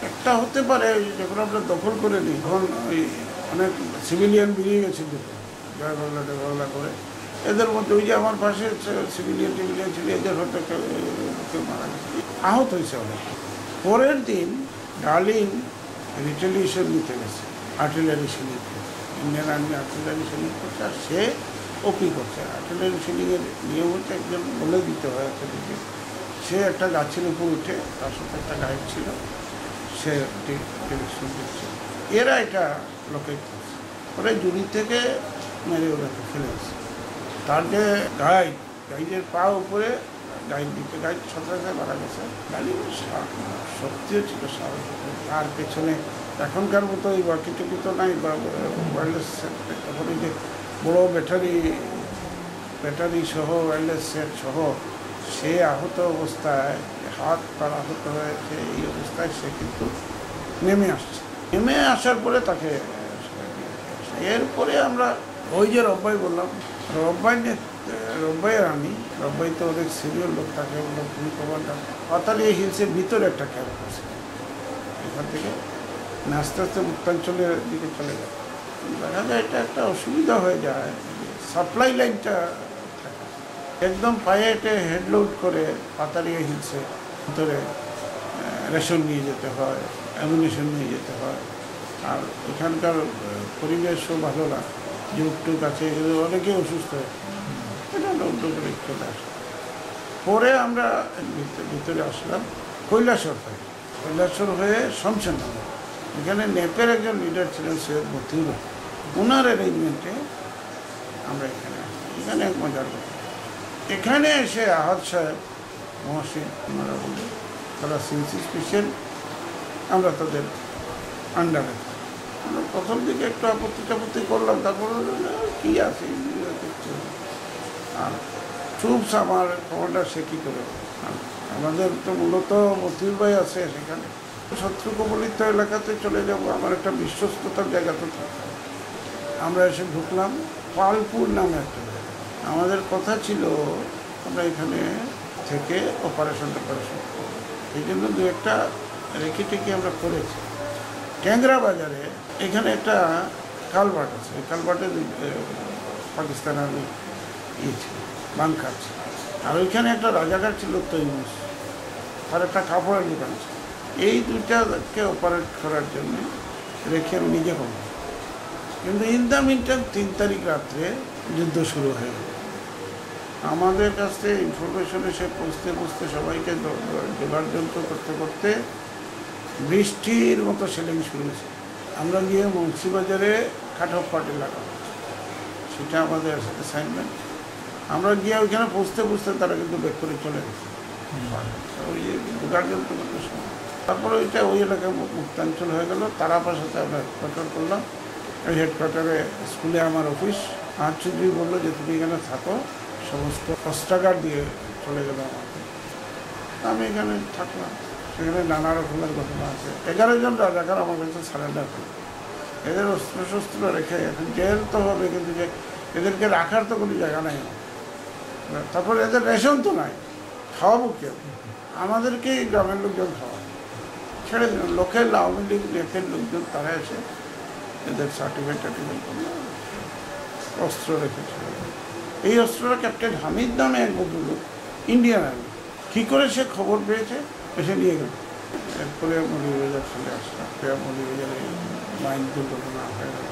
একটা হতে পারে যখন আমরা দখল করে নিই তখন ওই অনেক সিভিলিয়ান বেরিয়ে গেছিল জয় বাংলা জয় বাংলা করে, এদের মধ্যে ওই যে আমার পাশে সিভিলিয়ান টিভিলিয়ান ছিল, এদের হয়তো কেউ মারা গেছে, আহত হয়েছে অনেক। পরের দিন ডার্লিং রিটেলিয়েশন নিতে গেছে, artillery shelling, Indian army artillery shelling করছে, আর সে ওপি করছে। আর্টিলারি সিলিংয়ের নিয়ম হচ্ছে একজন বলে দিতে হয় একটা দিকে, সে একটা গাছের উপর উঠে, তার সাথে একটা গাইড ছিল, সে ডিরেকশন দিচ্ছে। এরা এটা লোকেট করছে, ওরা জুড়ি থেকে মেরে ওরাকে ফেলে গেছে। তার যে গাইডের পা উপরে গাইড দিতে, গাইড সাথে মারা গেছে। গাড়ি সত্যিও ছিল সাহস, তার পেছনে এখনকার মতো ওই ওয়াকিটকি তো নাই বা ওয়্যারলেস সেট, তখন ওই যে বড়ো ব্যাটারি সহ ওয়্যারলেস সেট সহ, সে আহত অবস্থায়, হাত পা আহত হয়েছে, এই অবস্থায় সে কিন্তু নেমে আসছে। নেমে আসার পরে তাকে, এরপরে আমরা ওই যে রব্বাই বললাম, রব্বাইয়ের আমি, রব্বাই তো অনেক সিনিয়র লোক, তাকে বললাম তুমি কমান্ডার, পাতালিয়া হিলসের ভিতরে একটা ক্যাম্প আছে, এখান থেকে আস্তে আস্তে উত্তরাঞ্চলের দিকে চলে যায়। দেখা যায় এটা একটা অসুবিধা হয়ে যায়, সাপ্লাই লাইনটা একদম পায়ে এটা হেডলোড করে পাতালিয়া হিলসে ভিতরে রেশন নিয়ে যেতে হয়, অ্যামিউনিশন নিয়ে যেতে হয়। আর এখানকার পরিবেশও ভালো না, যুগ আছে, অনেকে অসুস্থ হয়, এটা উদ্যোগ করে চলে আসে। পরে আমরা ভিতরে আসলাম কৈলাসর হয়ে শমশের, এখানে নেপের একজন লিডার ছিলেন সৈয়দ মতিউর, ওনার অ্যারেঞ্জমেন্টে আমরা এখানে এক মজার কথা। এখানে এসে আহাদ সাহেব মহসিন ওনারা বললেন তারা সিএনসি স্পেশাল, আমরা তাদের আন্ডারে। আমরা প্রথম দিকে একটু আপত্তি করলাম, তারপর কী আছে আর ট্রুপস আমার কমান্ডার সে কী করে, আমাদের তো মূলত মতিউর ভাই আছে সেখানে, শত্রু কবলিত এলাকাতে চলে যাব, আমার একটা বিশ্বস্ততার জায়গা তো থাকে। আমরা এসে ঢুকলাম পালপুর নামে একটা জায়গা, আমাদের কথা ছিল আমরা এখানে থেকে অপারেশন করবো, এই জন্য দু একটা রেখে টেকে আমরা করেছি। ট্যাংরা বাজারে এখানে একটা কালভার্ট আছে, ওই কালভার্টে পাকিস্তান আর্মি ছিল, বাংকার ছিল, আর ওইখানে একটা রাজাঘাট ছিল তৈমুস, আর একটা কাপড়ের দোকান ছিল। এই দুইটাকে অপারেট করার জন্য রেখে আমি নিজে করব। কিন্তু ইন দ্য মিনটাইম 3 তারিখ রাত্রে যুদ্ধ শুরু হয়ে গেল। আমাদের কাছ থেকে ইনফরমেশন এসে পৌঁছতে সবাইকে জোগাড় যন্ত্র করতে বৃষ্টির মতো সেলিং শুরু হয়েছে। আমরা গিয়ে মুন্সিবাজারে কাট অফ পার্টি লাগাবো, সেটা আমাদের অ্যাসাইনমেন্ট। আমরা গিয়ে ওইখানে পৌঁছতে তারা কিন্তু ব্যাক করে চলে গেছে, ওই যে জোগাড় যন্ত্র করতে সময়। তারপরে ওইটা ওই এলাকায় মুক্তাঞ্চল হয়ে গেল। তারাপার সাথে আমরা হেডকোয়ার্টার করলাম। ওই হেডকোয়ার্টারে স্কুলে আমার অফিস, আহাদ চৌধুরী বললো যে তুমি এখানে থাকো, সমস্ত অস্ত্রাগার দিয়ে চলে গেল আমাকে। আমি এখানে থাকলাম, সেখানে নানা রকমের ঘটনা আছে। 11 জন রাজাকার আমার কাছে সারেন্ডার করে, এদের অস্ত্র রেখে এখন জেল তো হবে, কিন্তু যে এদেরকে রাখার তো কোনো জায়গা নাই। তারপরে এদের রেশন তো নাই, খাওয়াবো কেউ? আমাদেরকে গ্রামের লোকজন খাওয়া ছেড়ে দিল। লোকের আওয়ামী লীগ নেকের লোকজন তারা এসে এদের সার্টিফিকেট করলো, অস্ত্র রেখেছিল। এই অস্ত্রটা ক্যাপ্টেন হামিদ নামে এক ভদ্রলোক, ইন্ডিয়ান আর্মি, কী করে সে খবর পেয়েছে এসে নিয়ে গেল। এরপরে মৌলভীবাজার চলে আসলাম। মৌলভীবাজারে মাইন দুর্ঘটনা হয়ে গেল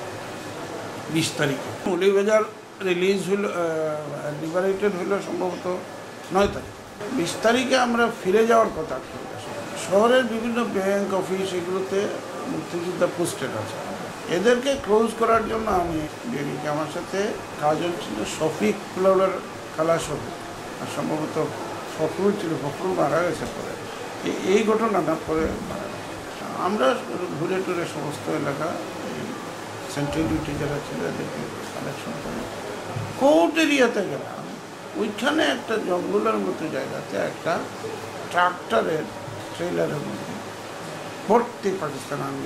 20 তারিখে। মৌলভীবাজার রিলিজ হইল, লিবারেটেড হইল সম্ভবত 9 তারিখ। 20 তারিখে আমরা ফিরে যাওয়ার কথা। শহরের বিভিন্ন ব্যাংক অফিস এগুলোতে মুক্তিযোদ্ধা পোস্টেড আছে, এদেরকে ক্লোজ করার জন্য আমি বেরিয়ে, আমার সাথে কাজল ছিল, শফিক ফুলাউলার খালা শফিক, আর সম্ভবত ফখরুল ছিল, ফখরুল মারা গেছে পরে। এই ঘটনাটা পরে মারা গেছে। আমরা ঘুরে টুরে সমস্ত এলাকা, সেন্ট্রাল ডিউটি যারা ছিল এদেরকে কালেকশন করে কোর্ট এরিয়াতে গেলাম। ওইখানে একটা জঙ্গলের মতো জায়গাতে একটা ট্রাক্টরের ট্রেলারের মধ্যে ভর্তি পাকিস্তান আর্মি,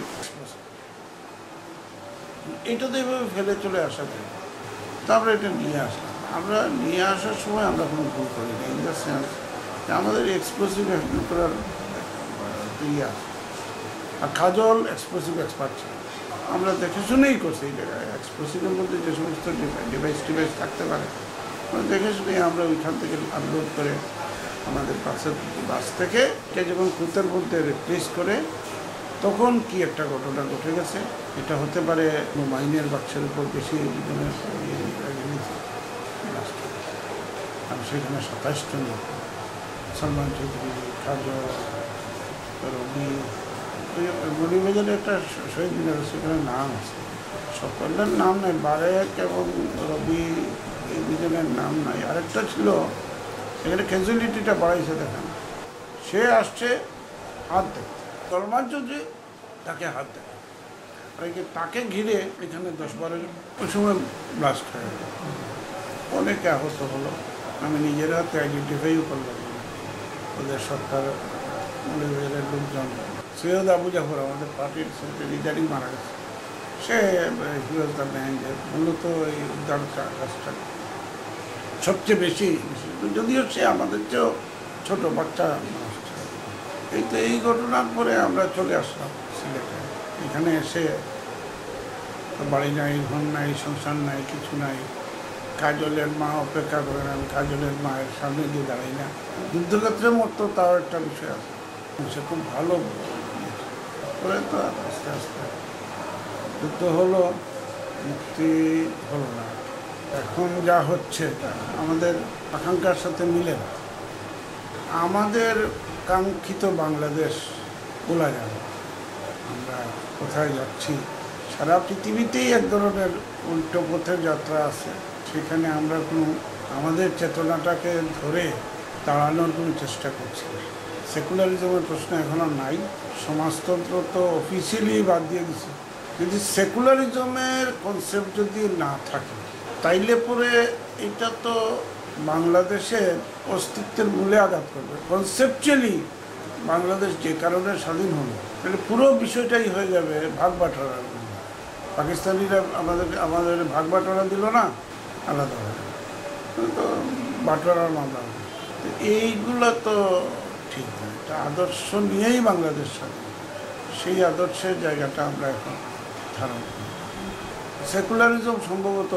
এটা তো এভাবে ফেলে চলে আসা যায়। তো আমরা এটা নিয়ে আসলাম। আমরা নিয়ে আসার সময় আমরা কোনো ভুল করি না, ইন দ্য সেন্স যে আমাদের এক্সপ্লোসিভ হ্যান্ডেল করার ইয়া আর কাজল এক্সপ্লোসিভ এক্সপার্ট ছিল। আমরা দেখে শুনেই করছি এই জায়গায় এক্সপ্লোসিভের মধ্যে যে সমস্ত ডিভাইস থাকতে পারে আমরা দেখে শুনেই আমরা ওইখান থেকে আনলোড করে আমাদের বাস থেকে যখন খুঁতের মধ্যে রিপ্লেস করে তখন কি একটা ঘটনা ঘটে গেছে। এটা হতে পারে মাইনের বাক্সের উপর বেশি আর সেখানে 27 জন সলমান চৌধুরী, কাজল, রবি, মণিবাজারে একটা শহীদ মিনার সেখানে নাম আছে, সকলের নাম নাই, বারেক এবং রবি এই দুজনের নাম নাই। আরেকটা ছিল সেখানে ক্যাজুয়ালিটিটা বাড়াইছে দেখেন, সে আসছে হাত দেখতে, সলমান চৌধুরী তাকে হাত দেখে, তাকে ঘিরে এখানে 10-12 জন ওই সময় ব্লাস্ট হয়ে গেল, অনেকে আহত হলো। আমি নিজের হাতে আইডেন্টিফাইও করলাম ওদের সরকার মৌলভীবাজারের লোকজন। সৈয়দ আবু জাফর আমাদের পার্টির লিডারই মারা গেছে, সে হিরোজ দ্য ম্যান যে মূলত এই উদ্ধার কাজটা সবচেয়ে বেশি, যদিও সে আমাদের চেয়েও ছোটো বাচ্চা মানুষ ছিল। এই তো এই ঘটনার পরে আমরা চলে আসলাম সিলেটে। এখানে এসে বাড়ি নাই, ঘর নাই, সংসার নাই, কিছু নাই। কাজলের মা অপেক্ষা করেন, আমি কাজলের মায়ের সামনে দিয়ে দাঁড়াই না। যুদ্ধক্ষেত্রের মতো তাও একটা বিষয় আছে, সে খুব ভালো করে। তো আস্তে আস্তে যুদ্ধ হলো, মুক্তি হলো না। এখন যা হচ্ছে আমাদের আকাঙ্ক্ষার সাথে মিলে না। আমাদের কাঙ্ক্ষিত বাংলাদেশ বলা যাবে, আমরা কোথায় যাচ্ছি। সারা পৃথিবীতেই এক ধরনের উল্টো পথের যাত্রা আছে, সেখানে আমরা কোনো আমাদের চেতনাটাকে ধরে দাঁড়ানোর কোনো চেষ্টা করছি না। সেকুলারিজমের প্রশ্ন এখনও নাই, সমাজতন্ত্র তো অফিসিয়ালি বাদ দিয়ে দিছে। যদি সেকুলারিজমের কনসেপ্ট যদি না থাকে তাইলে পরে এটা তো বাংলাদেশের অস্তিত্বের মূলে আঘাত করবে। কনসেপচুয়ালি বাংলাদেশ যে কারণে স্বাধীন হলো, তাহলে পুরো বিষয়টাই হয়ে যাবে ভাগ বাটোয়ারার। পাকিস্তানিরা আমাদের ভাগ বাটোয়ারা দিল না, আলাদা হয়ে তো বাটোয়ারার মামলা হবে। তো এইগুলো তো ঠিক নয়, এটা আদর্শ নিয়েই বাংলাদেশ স্বাধীন, সেই আদর্শের জায়গাটা আমরা এখন ধারণ করি। সেকুলারিজম সম্ভবত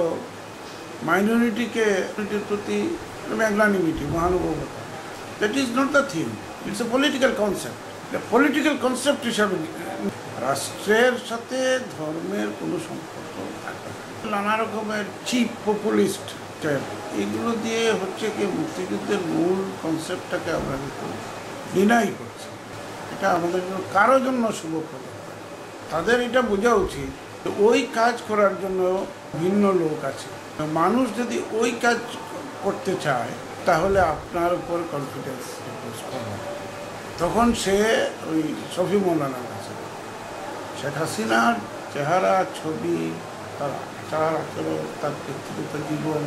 মাইনরিটিকে প্রতি ম্যাগনানিমিটি, মহানুভবতা, that is not the thing, it's a political concept. Political concept হিসাবে রাষ্ট্রের সাথে ধর্মের কোনো সম্পর্ক থাকবে না। নানা রকমের চিপ পপুলিস্ট এগুলো দিয়ে হচ্ছে কি মুক্তিযুদ্ধের মূল কনসেপ্টটাকে আমরা কিন্তু ডিনাই করছি। এটা আমাদের জন্য কারো জন্য শুভপ্রদ, তাদের এটা বোঝা উচিত। ওই কাজ করার জন্য ভিন্ন লোক আছে, মানুষ যদি ওই কাজ করতে চায় তাহলে আপনার উপর কনফিডেন্স করবে। তখন সে ওই শফি মৌলানার কাছে শেখ হাসিনার চেহারা, ছবি, তার আচার আচরণ, তার ব্যক্তিগত জীবন,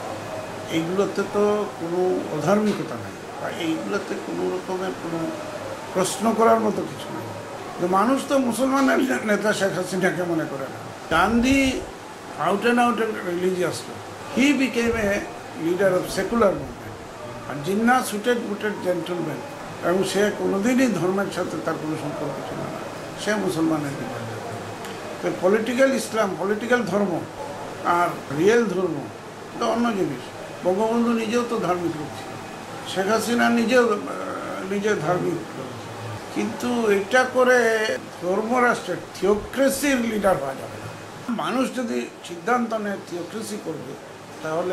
এইগুলোতে তো কোনো অধার্মিকতা নেই, বা এইগুলোতে কোনো রকমের কোনো প্রশ্ন করার মতো কিছু নেই। মানুষ তো মুসলমানের নেতা শেখ হাসিনাকে মনে করে না। Gandhi out and out religious, he became a leader of secular movement. আর জিন্না সুটেড বুটেড জেন্টলম্যান, এবং সে কোনোদিনই ধর্মের সাথে তার কোনো সম্পর্ক ছিল না, সে মুসলমানের লিডার। তো পলিটিক্যাল ইসলাম, পলিটিক্যাল ধর্ম আর রিয়েল ধর্ম তো অন্য জিনিস। বঙ্গবন্ধু নিজেও তো ধার্মিক লোক ছিল, শেখ হাসিনা নিজে ধার্মিক লোক, কিন্তু এটা করে ধর্মরাষ্ট্রের থিওক্রেসির লিডার হওয়া যাবে না। মানুষ যদি সিদ্ধান্ত নেয় থিওক্রেসি করবে, তাহলে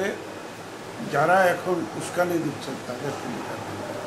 যারা এখন উস্কানি দিচ্ছেন তাদের লিডার।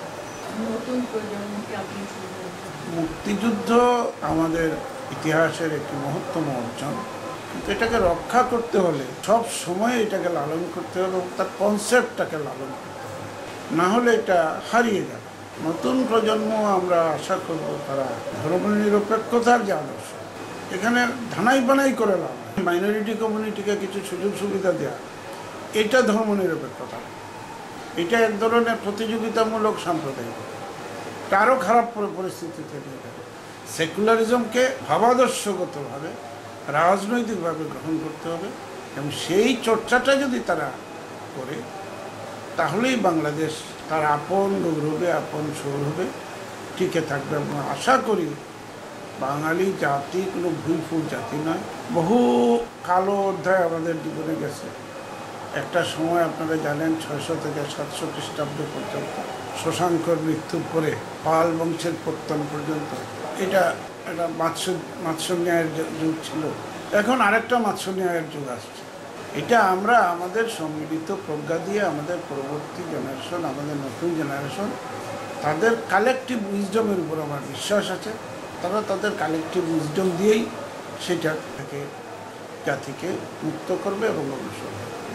মুক্তিযুদ্ধ আমাদের ইতিহাসের একটি মহত্তম অর্জন, কিন্তু এটাকে রক্ষা করতে হলে সব সময় এটাকে লালন করতে হবে, তার কনসেপ্টটাকে লালন করতে হবে, না হলে এটা হারিয়ে যাবে। নতুন প্রজন্ম আমরা আশা করব তারা ধর্মনিরপেক্ষতার যে আদর্শ, এখানে ধানাই বানাই করে লাভ, মাইনরিটি কমিউনিটিকে কিছু সুযোগ সুবিধা দেওয়া, এটা ধর্মনিরপেক্ষতা, এটা এক ধরনের প্রতিযোগিতামূলক সাম্প্রদায়িক, আরও খারাপ পরিস্থিতিতে নিয়ে যাবে। সেকুলারিজমকে ভাবাদর্শগতভাবে রাজনৈতিকভাবে গ্রহণ করতে হবে, এবং সেই চর্চাটা যদি তারা করে তাহলেই বাংলাদেশ তার আপন গৌরবে, আপন সৌরভে টিকে থাকবে। আমরা আশা করি বাঙালি জাতি কোনো ভুইফুল জাতি নয়। বহু কালো অধ্যায় আমাদের জীবনে গেছে। একটা সময় আপনারা জানেন 600 থেকে 700 খ্রিস্টাব্দ পর্যন্ত শশাঙ্কর মৃত্যুর পরে পাল বংশের পত্তন পর্যন্ত এটা একটা মাৎস্য ন্যায়ের যুগ ছিল। এখন আরেকটা মাৎস্য ন্যায়ের যুগ আসছে। এটা আমরা আমাদের সম্মিলিত প্রজ্ঞা দিয়ে আমাদের পরবর্তী জেনারেশন, আমাদের নতুন জেনারেশন, তাদের কালেকটিভ উইজডমের উপর আমার বিশ্বাস আছে। তারা তাদের কালেকটিভ উইজডম দিয়েই সেটা থেকে জাতিকে মুক্ত করবে এবং অনুসরণ করবে।